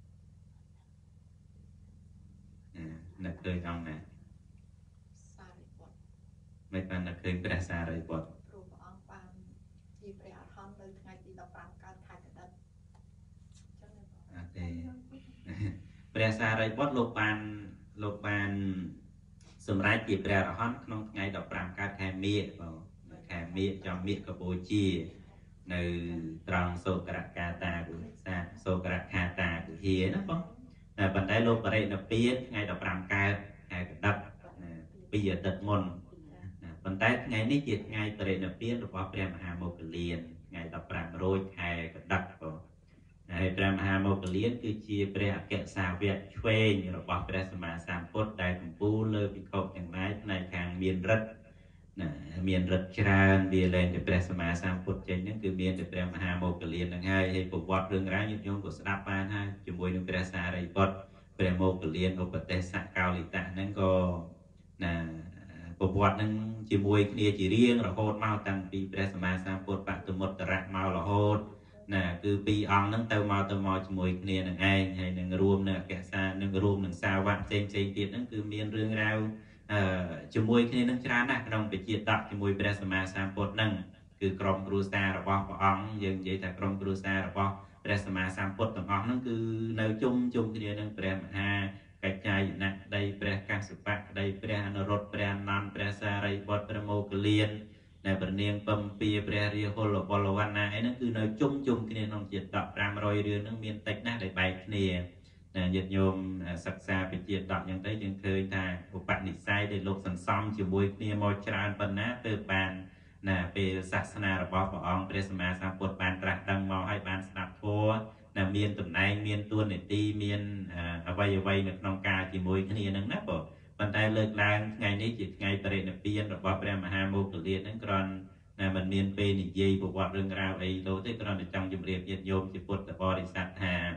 នឹកឃើញអង្គណាសារីបុត្រមិនបាននឹកឃើញព្រះសារីបុត្រព្រោះព្រះអង្គបានជាព្រះអរហន្តនៅថ្ងៃទី15កើតខែកដិកចឹងអត់ទេព្រះសារីបុត្រលោកបានសម្រេចជាព្រះអរហន្តក្នុងថ្ងៃ15កើតខែមិញបងខែមិញចំមិញកម្ពុជានៅត្រង់សូករកាតាគុសាសូករខាតាគុហាណាបងតែប៉ុន្តែលោកបរិនិព្វានថ្ងៃ15កើតខែកដិកពីអាទិត្យមុនប៉ុន្តែថ្ងៃនេះជាថ្ងៃបរិនិព្វានរបស់ព្រះមហាមោគលានថ្ងៃ15រោចខែកដិកបងហើយព្រះមហាមោគលានគឺជាព្រះអគ្គសាវកឆ្វេងរបស់ព្រះសម្មាសម្ពុទ្ធដែលកម្ពូលលើភិក្ខុទាំងឡាយផ្នែកខាងមានរិទ្ធមានរិទ្ធច្រើនវាលែងតែព្រះសម្មាសម្ពុទ្ធចេញហ្នឹងគឺមានតែព្រះមហាមោគលានហ្នឹងហើយប្រវត្តិរឿងរ៉ាវញាតិញោមក៏ស្ដាប់បានហើយជាមួយនឹងព្រះសារីបុត្រព្រះមោគលានឧបទេសកោលិតៈហ្នឹងក៏ប្រវត្តិហ្នឹងជាមួយគ្នាជារៀងរហូតមកតាំងពីព្រះសម្មាសម្ពុទ្ធបតមុត្តរៈមករហូតគឺពីរអង្គហ្នឹងទៅមកជាមួយគ្នានឹងឯងហើយនឹងរួមនៅអក្សរនឹងរួមនឹងសាវកផ្សេងទៀតហ្នឹងគឺមានរឿងរ៉ាវជាមួយគ្នានឹងច្រើនណាស់ក្នុងពជាតកជាមួយព្រះសម្មាសម្ពុទ្ធហ្នឹងគឺក្រុមគ្រួសាររបស់ព្រះអង្គយើងនិយាយថាក្រុមគ្រួសាររបស់ព្រះសម្មាសម្ពុទ្ធទាំងអស់ហ្នឹងគឺនៅជុំគ្នានឹងព្រះមហាកច្ចាយនៈក្តីព្រះកស្សបៈក្តីព្រះអនុរុទ្ធព្រះអនន្តព្រះសារីបុត្រព្រះមោគលានដែលព្រះនាងពំពាព្រះរាហុលបលវណ្ណាអីហ្នឹងគឺនៅជុំគ្នាក្នុងជាតក500រឿងហ្នឹងមានតិចណាស់ដែលបែកគ្នាញាតិញោមសិក្សាពីជាតកយ៉ាងទៅយើងឃើញថាឧបនិស្ស័យដែលលោកសន្សំជាមួយគ្នាមកច្រើនប៉ុណ្ណាទើបបានពេលសាសនារបស់ព្រះអង្គព្រះសម្មាសម្ពុទ្ធបានត្រាស់ដឹងមកហើយបានស្ដាប់ធម៌ là miền tầm này miền tuôn để đi miền vay được nông ca chỉ môi cái này nâng nắp bộ bàn tay lợt lan ngàyนี้chỉ ngày tại đây là biên rồi bảo em mà hai mô tự liên nâng còn là mình miền p này dây bộ quạt rừng rau ấy đâu thế còn để trong chùm riêng nhiệt nhôm chỉ phút là bò đi sát hà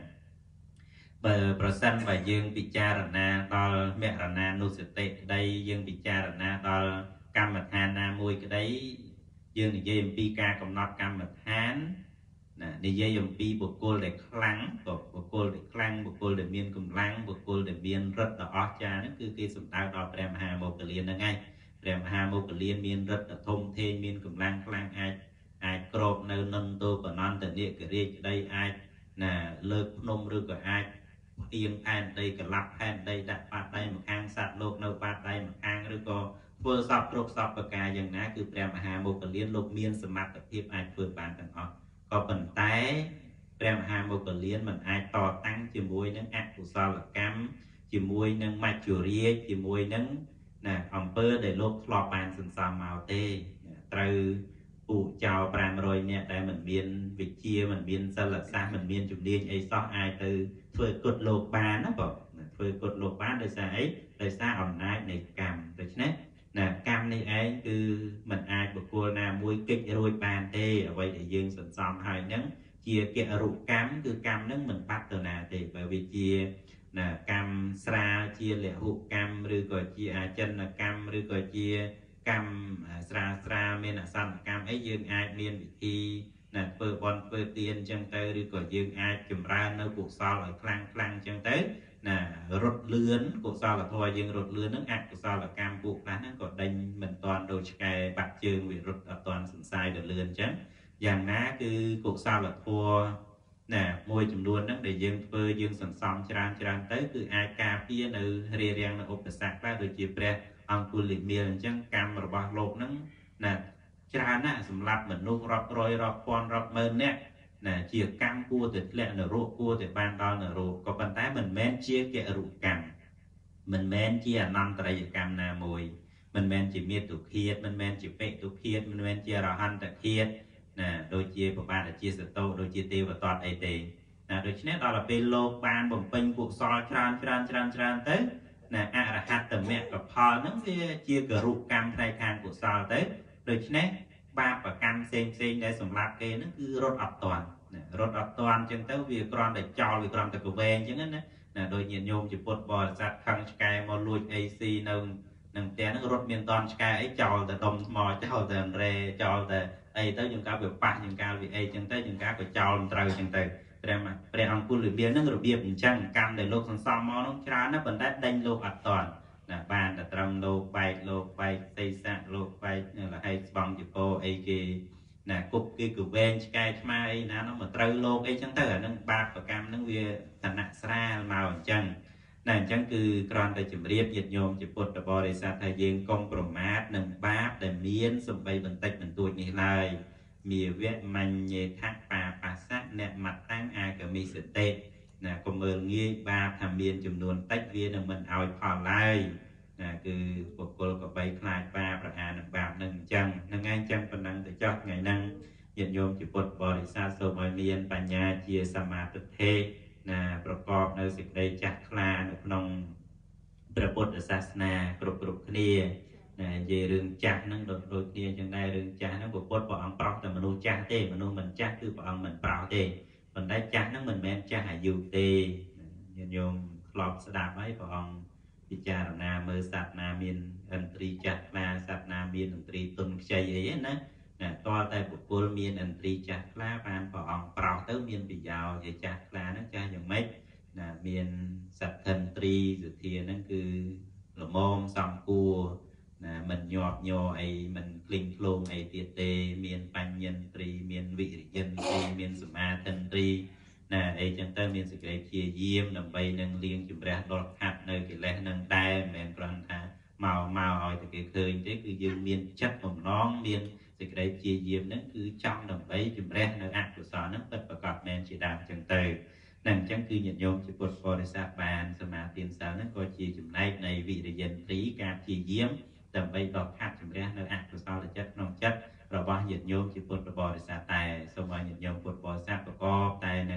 bờ sân và dương bị cha rana na to mẹ rana na nô sẽ tệ đây dương bị cha rana na to cam mặt hà na môi cái đấy dương thì dây pi ca cầm nọt cam mặt hán nè đi dây pi bộ cô để kháng bộ cô để kháng bộ cô để miên cùng lăng bộ cô để miên rất là ót cha nó cứ cái sụp tao đo prem hà một cái liền là ngay prem hà một cái liền miên rất là thông thêm miên cùng lăng kháng ai crop nơi nâng tô còn non từ địa cái riêng đây ai nè lơ nôm rư của ai yên an đây cả lặp an đây đặt bát đây một hang sạt lột nâu bát đây một hang rồi có vừa sập trục sập và cả dòng náคือprem hà một cái liên lục miênสมัครភាពai vừa bànទាំងអស់ក៏ប៉ុន្តែព្រះមហាមុគលានមិនអាចតតាំងជាមួយនឹងអកុសលកម្មជាមួយនឹងមច្ចុរាជជាមួយនឹងណាអំពើដែលលោកធ្លាប់បានសន្សំមកទេត្រូវពូចោល500នាក់ដែលមិនមានវិជ្ជាមិនមានសិលសាស្ត្រមិនមានជំនាញអីសោះអាចទៅធ្វើគុតលោកបានណាបងធ្វើគុតលោកបានដោយសារអីដោយសារអំណាចនៃកម្មដូច្នេះណាកម្មនេះឯងគឺមិនអាចបុគ្គលណាមួយកិច្ចរួចបានទេអ្វីដែលយើងសន្សំហើយហ្នឹងជាកិរុកម្មគឺកម្មហ្នឹងមិនបាត់ទៅណាទេបើវាជាណាកម្មស្រាលជាលហុកម្មឬក៏ជាអចិន្នកម្មឬក៏ជាកម្មស្រាលមានអសន្នកម្មអីយើងអាចមានវិធីណាធ្វើបន់ធ្វើទានអញ្ចឹងទៅឬក៏យើងអាចចម្រើននៅកុសលឲ្យខ្លាំងអញ្ចឹងទៅណារត់លឿនកុសលធម៌យើងរត់លឿនហ្នឹងអកុសលកម្មពួកខ្លះហ្នឹងក៏ដេញមិនតាន់ដូចឆ្កែបាក់ជើងវារត់អត់តាន់សន្សាយទៅលឿនអញ្ចឹងយ៉ាងណាគឺកុសលធម៌ណាមួយចំនួនហ្នឹងដែលយើងធ្វើយើងសន្សំច្រើនទៅគឺអាចការពារនៅរារាំងនៅឧបសគ្គខ្លះដូចជាព្រះអង្គុលិមាលអញ្ចឹងកម្មរបស់លោកហ្នឹងណាច្រើនណាស់សម្រាប់មនុស្សរាប់រយរាប់ពាន់រាប់ម៉ឺននាក់ណាជាកម្មគួរតែធ្លាក់នរកគួរតែបានដល់នរកក៏ប៉ុន្តែមិនមែនជាកិរុកម្មមិនមែនជាអនន្តរិយកម្មណាមួយមិនមែនជាមេតុឃាតមិនមែនជាបេតុឃាតមិនមែនជារហន្តឃាតណាដូចជាប្របាទជាសតោដូចជាទេវតតអីទេណាដូច្នេះដល់ពេលលោកបានបំពេញកុសលច្រើនទៅណាអរហត្តមគ្គផលហ្នឹងវាជាគរុកម្មផ្នែកខាងកុសលទៅដូច្នេះបាបកម្មផ្សេងដែលសម្រាប់គេហ្នឹងគឺរត់អត់តាន់រត់អត់តាន់អញ្ចឹងទៅវាគ្រាន់តែចោលវាគ្រាន់តែកវែងអញ្ចឹងណាដោយញាតិញោមជាពុទ្ធបរិស័ទខឹងឆ្កែមកលួចអីស៊ីនៅនឹងផ្ទះហ្នឹងរត់មានតាន់ឆ្កែអីចោលតែដុំថ្មចោលតែរ៉េចោលតែអីទៅយើងកាលវាប៉ះយើងកាលវាអីអញ្ចឹងទៅយើងកាលក៏ចោលមិនត្រូវអញ្ចឹងទៅព្រះអង្គុលិមាលហ្នឹងរបៀបអញ្ចឹងកម្មដែលលោកសន្សំមកហ្នឹងច្រើនណាស់ប៉ុន្តែដេញលោកអត់តាន់ណាបានតែត្រឹមលោកបែកទេសៈលោកបែកលហេស្បង់ជពោអីគេណាគប់គេក៏វែងឆ្កែឆ្មាអីណានោះមកត្រូវលោកអីចឹងទៅអាហ្នឹងបាបកម្មហ្នឹងវាឋានៈស្រាលមកអញ្ចឹងណាអញ្ចឹងគឺគ្រាន់តែជម្រាបញាតិញោមជាពុទ្ធបរិស័ទថាយើងកុំប្រមាទនឹងបាបដែលមានសំបីបន្តិចបន្តួចនេះឡើយមាវៈមញ្ញេថបាបាសៈអ្នកមត្តាំងអាកមិសតិណាកុំមើលងាយបាបថាមានចំនួនតិចវានឹងមិនឲ្យផលឡើយណាគឺបុគ្គលក៏បីខ្លាចបាបប្រហារនឹងបាបនឹងអញ្ចឹងហ្នឹងឯងចឹងប៉ុណ្ណឹងទៅចុះថ្ងៃហ្នឹងញាតិញោមជាពុទ្ធបរិស័ទសូមឲ្យមានបញ្ញាជាសមាទិដ្ឋិណាប្រកបនៅសេចក្តីចាស់ខ្លានៅក្នុងព្រះពុទ្ធសាសនាគ្រប់គ្នាណានិយាយរឿងចាស់ហ្នឹងដូចគ្នាអញ្ចឹងដែររឿងចាស់ហ្នឹងពុទ្ធព្រះអង្គប្រោសតែមនុស្សចាស់ទេមនុស្សមិនចាស់គឺព្រះអង្គមិនប្រោសទេប៉ុន្តែចាស់ហ្នឹងមិនមែនចាស់អាយុទេញាតិញោមធ្លាប់ស្ដាប់ហើយព្រះអង្គពិចារណាមើលសត្វណាមានឥន្ទ្រីចាស់ខ្លាសត្វណាមានឥន្ទ្រីទុនខ្ចីអីណាតើតែបុគ្គលមានឥន្ទ្រីចាស់ខ្លាបានព្រះអង្គប្រោសទៅមានប្រយោជន៍ជាចាស់ខ្លាហ្នឹងចាស់យ៉ាងម៉េចណាមានសត្វឥន្ទ្រីសុធាហ្នឹងគឺល្មមសំគួរណាមិនញាប់ញ័រអីមិនក្លិញក្លោងអីទៀតទេមានបញ្ញិន្ទ្រីមានវិរិយិន្ទ្រីមានសមាធិន្ទ្រីណាអីចឹងទៅមានសេចក្តីព្យាយាមដើម្បីនឹងលៀងជំរះដុតខាត់នៅកិលេសនឹងដែរមិនមែនគ្រាន់ថាមកឲ្យតែគេឃើញទេគឺយើងមានចិត្តបំណងមានសេចក្តីព្យាយាមហ្នឹងគឺចង់ដើម្បីជំរះនៅអកុសលហ្នឹងពិតប្រាកដមែនជាដើមចឹងទៅតែអញ្ចឹងគឺញាតិញោមជាពុទ្ធបរិស័ទបានសមាទានសិលហ្នឹងក៏ជាចំណែកនៃវិរិយិន្ទ្រីការព្យាយាមដើម្បីដកខាត់ជំរះនៅអកុសលចិត្តក្នុងចិត្តរបស់ញាតិញោមជាពុទ្ធបរិស័ទតែសូមឲ្យញាតិញោមពុទ្ធបរិស័ទប្រកបតែនឹង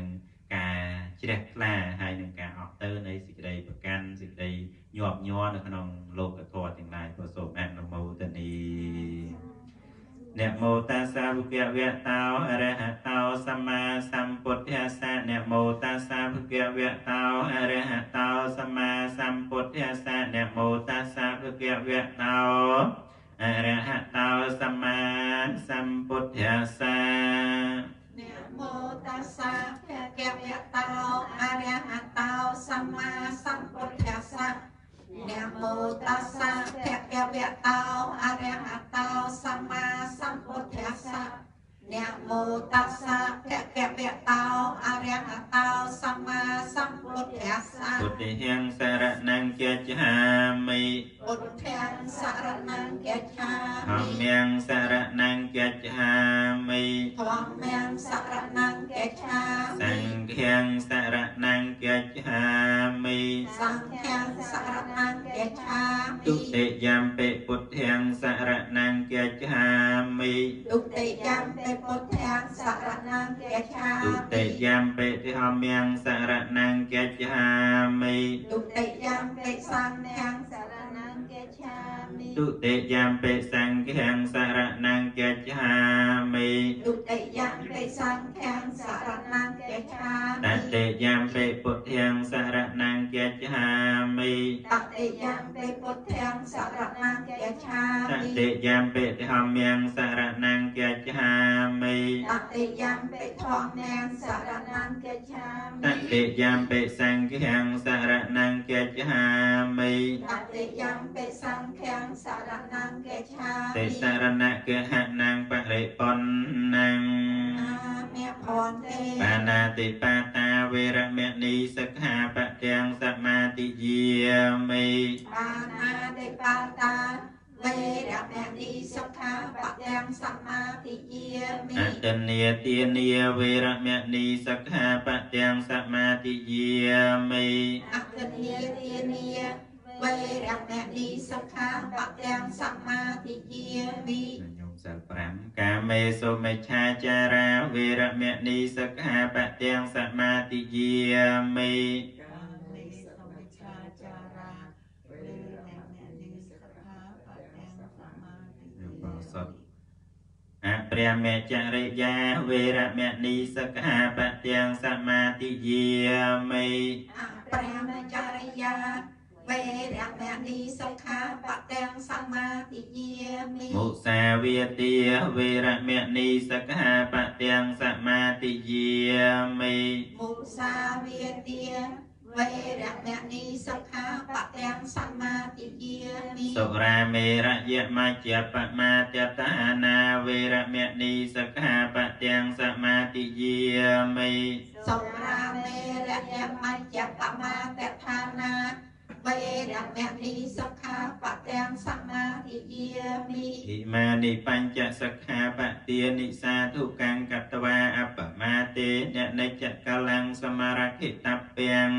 ការជ្រះថ្លាហើយនឹងការអត់ទៅនៃសេចក្តីប្រកាន់សេចក្តីញាប់ញ័រនៅក្នុងលោកធម៌ទាំងឡាយក៏សូមអនុមោទនានមោតាសាភគវៈតោអរហតោសម្មាសម្ពុទ្ធស្សៈនមោតាសាភគវៈតោអរហតោសម្មាសម្ពុទ្ធស្សៈនមោតាសាភគវៈតោអរហតោសម្មាសម្ពុទ្ធស្សៈនមោតាសាភគវៈតោអរហតោសម្មាសម្ពុទ្ធស្សៈនមោតាសាភគវៈតោអរហតោសម្មាសម្ពុទ្ធស្សៈនមោតាសាភគវៈតោអរហតោសម្មាសម្ពុទ្ធស្សៈពុទ្ធិហង្សរណង្គាច្ឆាមិពុទ្ធังសរណង្គាច្ឆាធម្មមិังសរណង្គាច្ឆាមិធម្មังសរណង្គាច្ឆាសមិង្ឃังសរណង្គាច្ឆាមិសង្ឃังសរណង្គាច្ឆាមិទុតិយមពិពុទ្ធាំសរណង្គាច្ឆាមិទុតិយមពិពុទ្ធាំសរណង្គាច្ឆាទុតិយមពិធម្មំសរណង្គាច្ឆាមិទុតិយមពិសង្ឃังសរណង្គាច្ឆាមិទុតិយមពិសង្ឃังសរណង្គាច្ឆាមិទុតិយមពិសង្ឃังសរណង្គាច្ឆាតមិតិយមពិពុទ្ធាំសរណង្គាច្ឆាមិតតិយមពិពុទ្ធាំសរណង្គាច្ឆាតមិតិយមពិធម្មំសរណង្គាច្ឆាមិតតិយមពិធម្មំសរណង្គាច្ឆាតមិតិយមពិសង្ឃังសរណង្គាច្ឆាមិតតិយមពិសង្ឃังសរណង្គាច្ឆាមិតិសរណកហណង្បរិបុណ្ណังមេភន្តិបាណាតិបាតាវេរមណីសិក្ខាបទាំងសមាទិយាមិបាណាតិបាតាវេរមណីសិក្ខាបទាំងសមាទិយាមិអតនេទានាវេរមណីសិក្ខាបទាំងសមាទិយាមិអតនេទានាវេរមណីសិក្ខាបទាំងសមាទិយាមិញោមសិល5កាមេសុមិច្ឆាចារាវេរមណីសិក្ខាបទាំងសមាទិយាមិកាមេសុមិច្ឆាចារាវេរមណីសិក្ខាបទាំងសមាទិយាមិអព្រះមេចរិយាវេរមណីសិក្ខាបទាំងសមាទិយាមិអព្រះមេចរិយាវេរមណីសិក្ខាបទាំងសមាទិយាមិមុសាវាទាវេរមណីសិក្ខាបទាំងសមាទិយាមិមុសាវាទាវេរមណីសិក្ខាបទាំងសមាទិយាមិសុរាមេរយមជ្ជបមាទតានាវេរមណីសិក្ខាបទាំងសមាទិយាមិសុរាមេរយមជ្ជបមាទតានាវេរមណីសិក្ខាបទាំងសមាទិយាមិឥមានិបញ្ចសិក្ខាបទានិសាធុកੰកតវាអបមាទេននិច្ចកលੰសមរគិតពាំង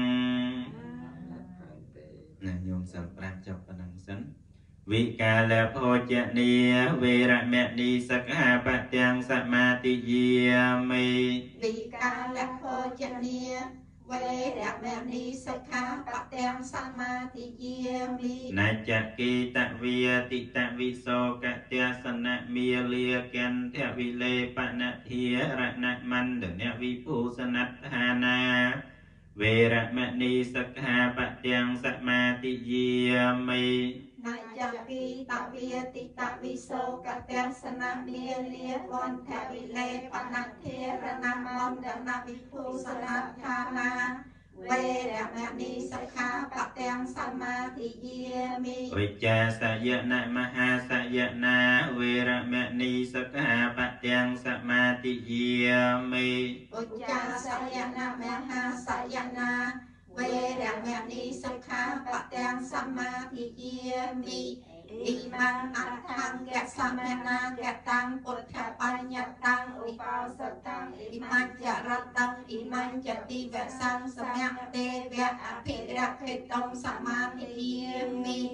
ណាញោមសិល5ចប់ប៉ុណ្ណឹងសិនវិកាលភោជនីវេរមណីសិក្ខាបទាំងសមាទិយាមិវិកាលភោជនីវេរមណីសិក្ខាបទាំងសមាទិយាមិនច្ចគិតវិយតិតវិសោកទស្សនមាលាកន្ធវិលេបនធារណមណ្ឌនវិភូសនដ្ឋានាវេរមណីសិក្ខាបទាំងសមាទិយាមិនច្ចគិតវិយតិតវិសោកទស្សនមាលាកន្ធវិលេបនធារណមណ្ឌនវិភូសនដ្ឋានាវេរមណីសិក្ខាបទាំងសមាទិយាមិវិជ្ជាសយនមហាសយនាវេរមណីសិក្ខាបទាំងសមាទិយាមិវិជ្ជាសយនមហាសយនាវេរមណីសិក្ខាបទាំងសមាទិយាមិអ៊ីម៉ានអដ្ឋังកសមេណាកតាំងពុទ្ធបញ្ញតាំងឧបោសតាំងអ៊ីម៉ានចរតាំងអ៊ីម៉ានចតិវសੰសមៈទេវៈអភិរក្ខិតំសមាទិយាមិ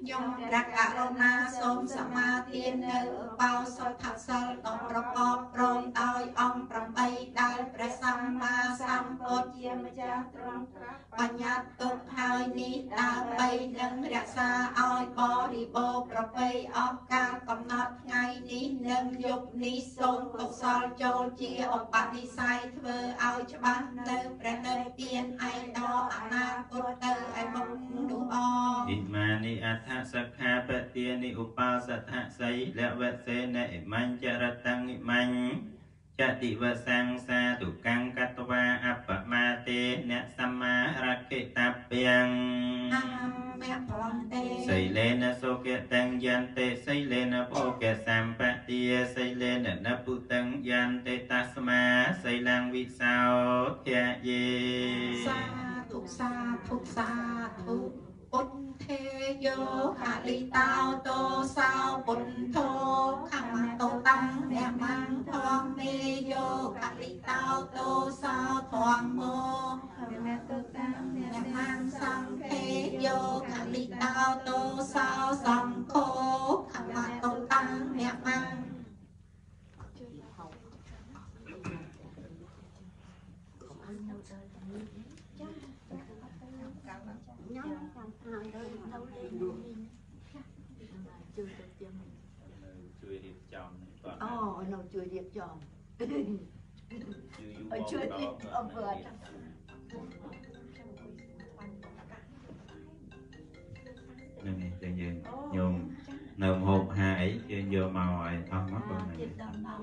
ยมรักอารมาสมสมาธิเนื้อเบาสดทัดสลต้องประกอบโปรยตอยองประใบได้ประสัมมาสัมพุทธเยี่ยมจ้าตรองปัญญาตุกหายนี้ตาใบนังรักษาอ้อยบริโภคประใบออกการกำหนดไงนี้นังยุบนี้ทรงกุศลโจเจียอปนิสัยเธอเอาฉบับเนื้อประเนเตียนไอดออนาคตเตอไอมุงดูออิมานิอัฏฐสักขาปเตียนิอุปาสัทธะไสและเวเสเนอิมัญจรตังอิมัญจติวสังสาตุกังกัตวาอัปปมาเตเนสัมมารักขิตาเปียงไสเลนะโสเกตังยันเตไสเลนะโภเกสัมปะเตียไสเลนะนปุตังยันเตตัสมาไสลังวิสาวเทเยสาธุสาธุสาธุปุถเทโยคาลิตาวโตสาวปุถโธขังโตตังแนมังทองเนโยคาลิตาวโตสาวทองโมแนมังสังเทโยคาลิตาวโตสาวสังโฆขังโตตังแนมังជួយរៀបចំគាត់អូនៅជួយរៀបចំជួយរៀបចំvừa នឹងយើងញោមនៅហូបហាអីយើងយកមកឲ្យអស់មកបងនេះ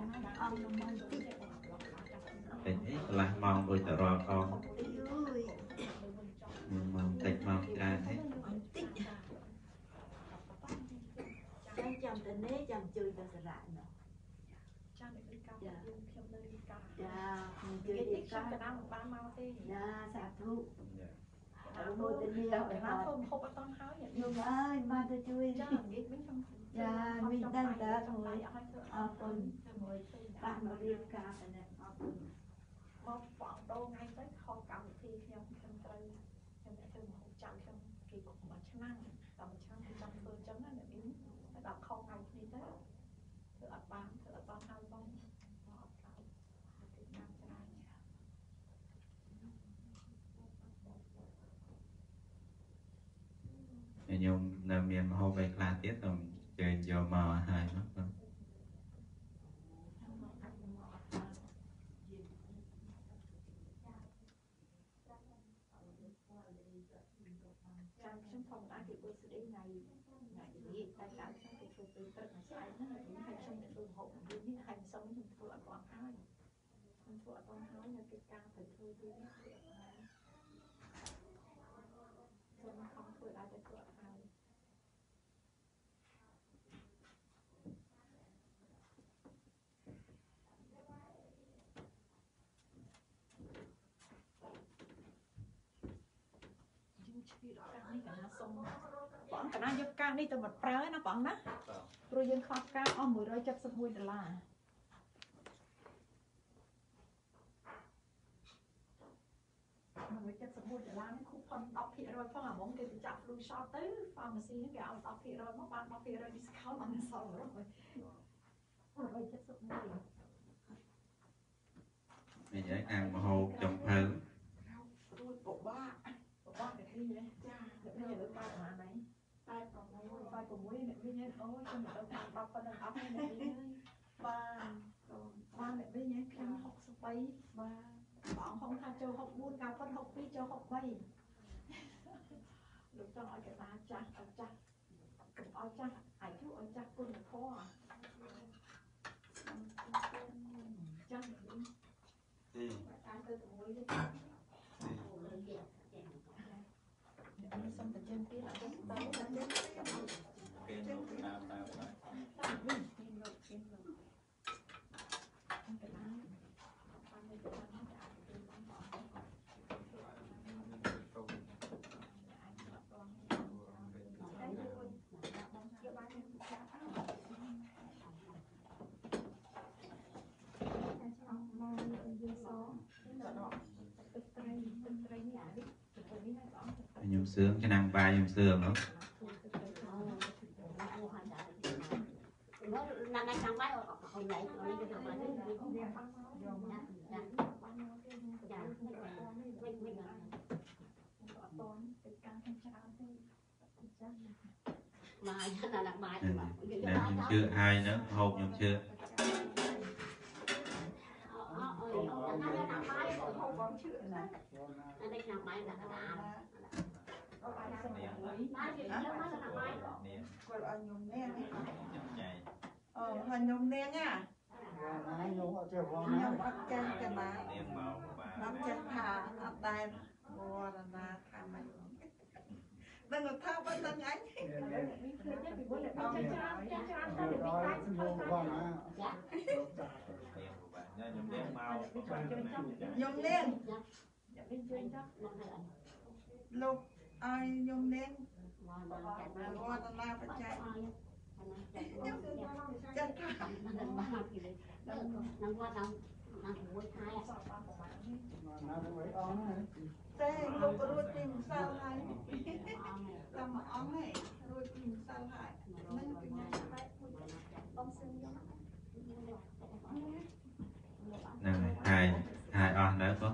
តែអីកន្លះម៉ោងដូចតរាល់កងម៉ោងតិចម៉ោងច្រើនទេចាំតែនេះចាំជួយទៅសារៈនោះចាំទៅកម្មខ្ញុំនៅរៀបការចាជួយរៀបការតាមបានមកទេចាសាធុអរគុណទៅនេះឲ្យបានធ្វើហូបអត់តន់ហើយយំអើយបានទៅជួយចានិយាយវិញខ្ញុំចាវិញដឹងតើមួយអរគុណជាមួយបានមករៀបការទៅនេះអរគុណមកបងដូរថ្ងៃទៅខកកម្មវិធីខ្ញុំត្រូវខ្ញុំទៅធ្វើហូបចាំខ្ញុំគេមកមួយឆ្នាំដល់មួយឆ្នាំខ្ញុំចង់ធ្វើអញ្ចឹងណាអ្នកនេះដល់ខកថ្ងៃនេះទៅធ្វើអត់បានហើយបងអត់កើតគឺតាមច្រើនញោមនៅមានមហូបអីខ្លះទៀតទៅជើញយកមកហើយមកបងខ្ញុំធម្មតាគេធ្វើស្ដីថ្ងៃនេះតែឡើងខ្ញុំគេធ្វើពេលព្រឹកមួយស្អែកហ្នឹងហើយខ្ញុំទៅធ្វើហូបនេះហើយមិនសមខ្ញុំធ្វើអត់បានហើយខ្ញុំធ្វើអត់បានហើយនៅកិច្ចការទៅធ្វើទៀតនេះធ្វើអត់បានខ្ញុំខំធ្វើដល់តែធ្វើអត់ហើយនេះកណាសុំបងកណាយកកាសនេះទៅមកប្រើណាបងណាព្រោះយើងខ្វះកាសអស់$171 $171នេះគូផុន10%ផងអាហ្មងគេទៅចាប់ flu shot ទៅ pharmacy ហ្នឹងគេឲ្យ 10% មកបាន 10% discount អត់សល់171 និយាយខាងមហូបចំភៅរួចពិបាកតែនេះចាអ្នកនេះលើបាយប្រហែលហ្នឹងតែ6អ្នកវិញអូយខ្ញុំមិនដឹងថា10ប៉ុណ្ណឹងអត់ទេអ្នកវិញបានអ្នកវិញខ្ញុំ63បាទបងហងថាចូល64ការប៉ុន62ចូល63លោកចង់ឲ្យកតាចាស់ឲ្យចាស់កុំឲ្យចាស់អាយុឲ្យចាស់គុណធម៌ចាស់វិញតាមទៅជាមួយនេះសុំតែជើងទៀតអត់ទៅដល់ទៅគេលោកណាតាមបានវិញលោកគេលោកអង្គណាបានទៅបានអាចទៅបានបងខ្ញុំសឿងឆ្នាំបាយខ្ញុំសឿងហ៎ nhưng chưa ai nữa hộp nhưng chưa Hình nhung đen á nhung ở trên cái má nắm chân thà ở đây mua là thà mày đừng có thao bên tân anh nhung đen lúc ai nhung đen mua là phải chạy thế lúc có đôi tìm sao hay làm mà ống này đôi tìm sao hại nên cái này hai on đấy có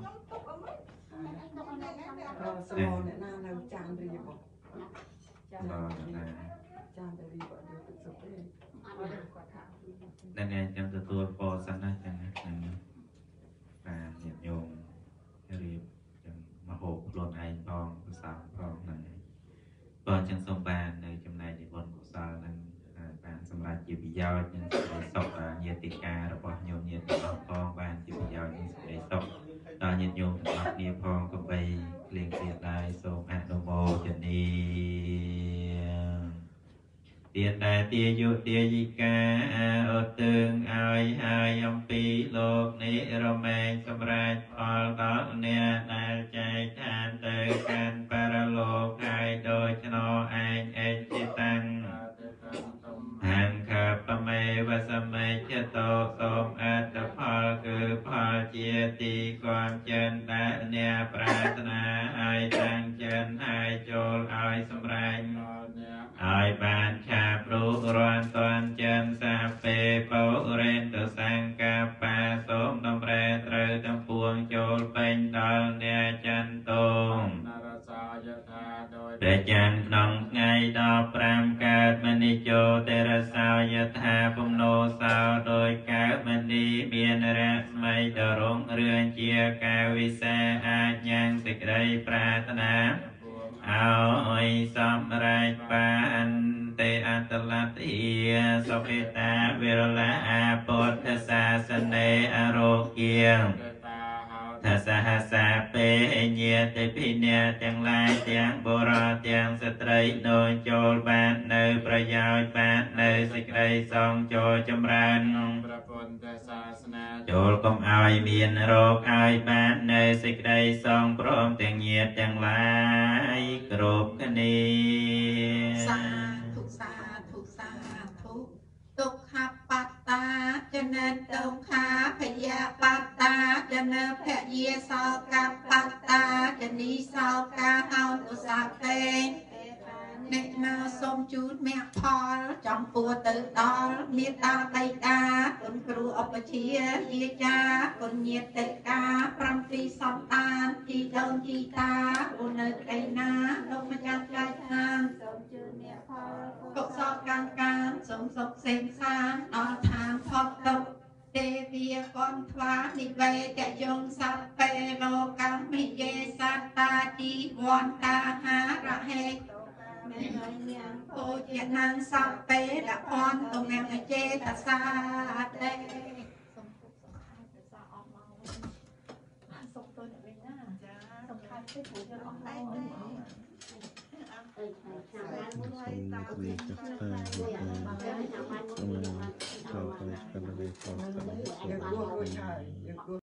nên này trong từ tôi po sẵn đây chẳng hạn và nhiệt nhôm riêng mà hộp luôn anh con của sao con này còn trong sông bàn này trong này thì con của sao nên bạn xâm ra chỉ bị giao nhưng sẽ sọc nhiệt tịch ca rồi bỏ nhôm nhiệt con bạn chỉ bị giao nhưng sẽ sọc đó nhiệt nhôm thật niệm con có bay liền tiệt lại sông Anomo chân đi tiền đại tia dụ tia di ca ở tương ai hai ông pi lục ní rô men xâm ra phò đó nè nà chạy than tư can paralog hai đôi chano anh chi tăng hàng khả pa mê và sa mê chết tổ tôm át phò cư phò chia ti con chân đã nè pratana hai tăng chân hai chôl ai xâm ranh ai ban cha pru ron toàn chân sa phê bố ren tự sang ca pa sôm đông re trừ tâm puông chôl bênh đal nè chân tôm để chân nông ngay đó pram cát mani chô tê ra sao yết tha bông nô sao đôi cá mani biên ra mây đờ rung rương chia ca vi sa a nhang tịch đây pratana ôi xóm rai pan te atalatia sopita virala apot sa sane arokiang thasa hasa pe nhia te pinyaទាំងឡាយទាំងបុរសទាំងស្ត្រីនោះចូលបាននៅប្រយោជន៍បាននៅសេចក្តីសងចូលចម្រើនព្រះពុទ្ធសាសនាចូលកុំឲ្យមានរោគឲ្យបាននៅសេចក្តីសងព្រមទាំងញាតិទាំងឡាយគ្រប់គ្នាសាធុសាធុសាធុទុក្ខបត្តាចនិតទុក្ខាភយាបត្តាចនិតភយាសោកបត្តាចនីសោកាហោទុសាតេអ្នកណាសូមជូនមគ្គផលចំពោះទៅដល់មេត្តាបៃតាគុណគ្រូឧបជាយាចាគុណញាតិកា7សន្តានជីដូនជីតាអូននៅក្ដីណាលោកម្ចាស់ចែកឋានសូមជូនមគ្គផលកុសលកានសូមសុខសេមសានដល់ឋានផុតទុក្ខទេវាគន់ថ្វានិវេតយងសព្វេលោកមិយេសត្តាជីវន្តាហារហេពោជានាងសព្វេលភ័ន្តទំនាងចេតសាតេសូមពុកសំខាន់ភាសាអស់មកសូមទៅអ្នកវិញណាចាសំខាន់ទេព្រោះយើងអស់ហើយចាំបានមួយតាវិញតាម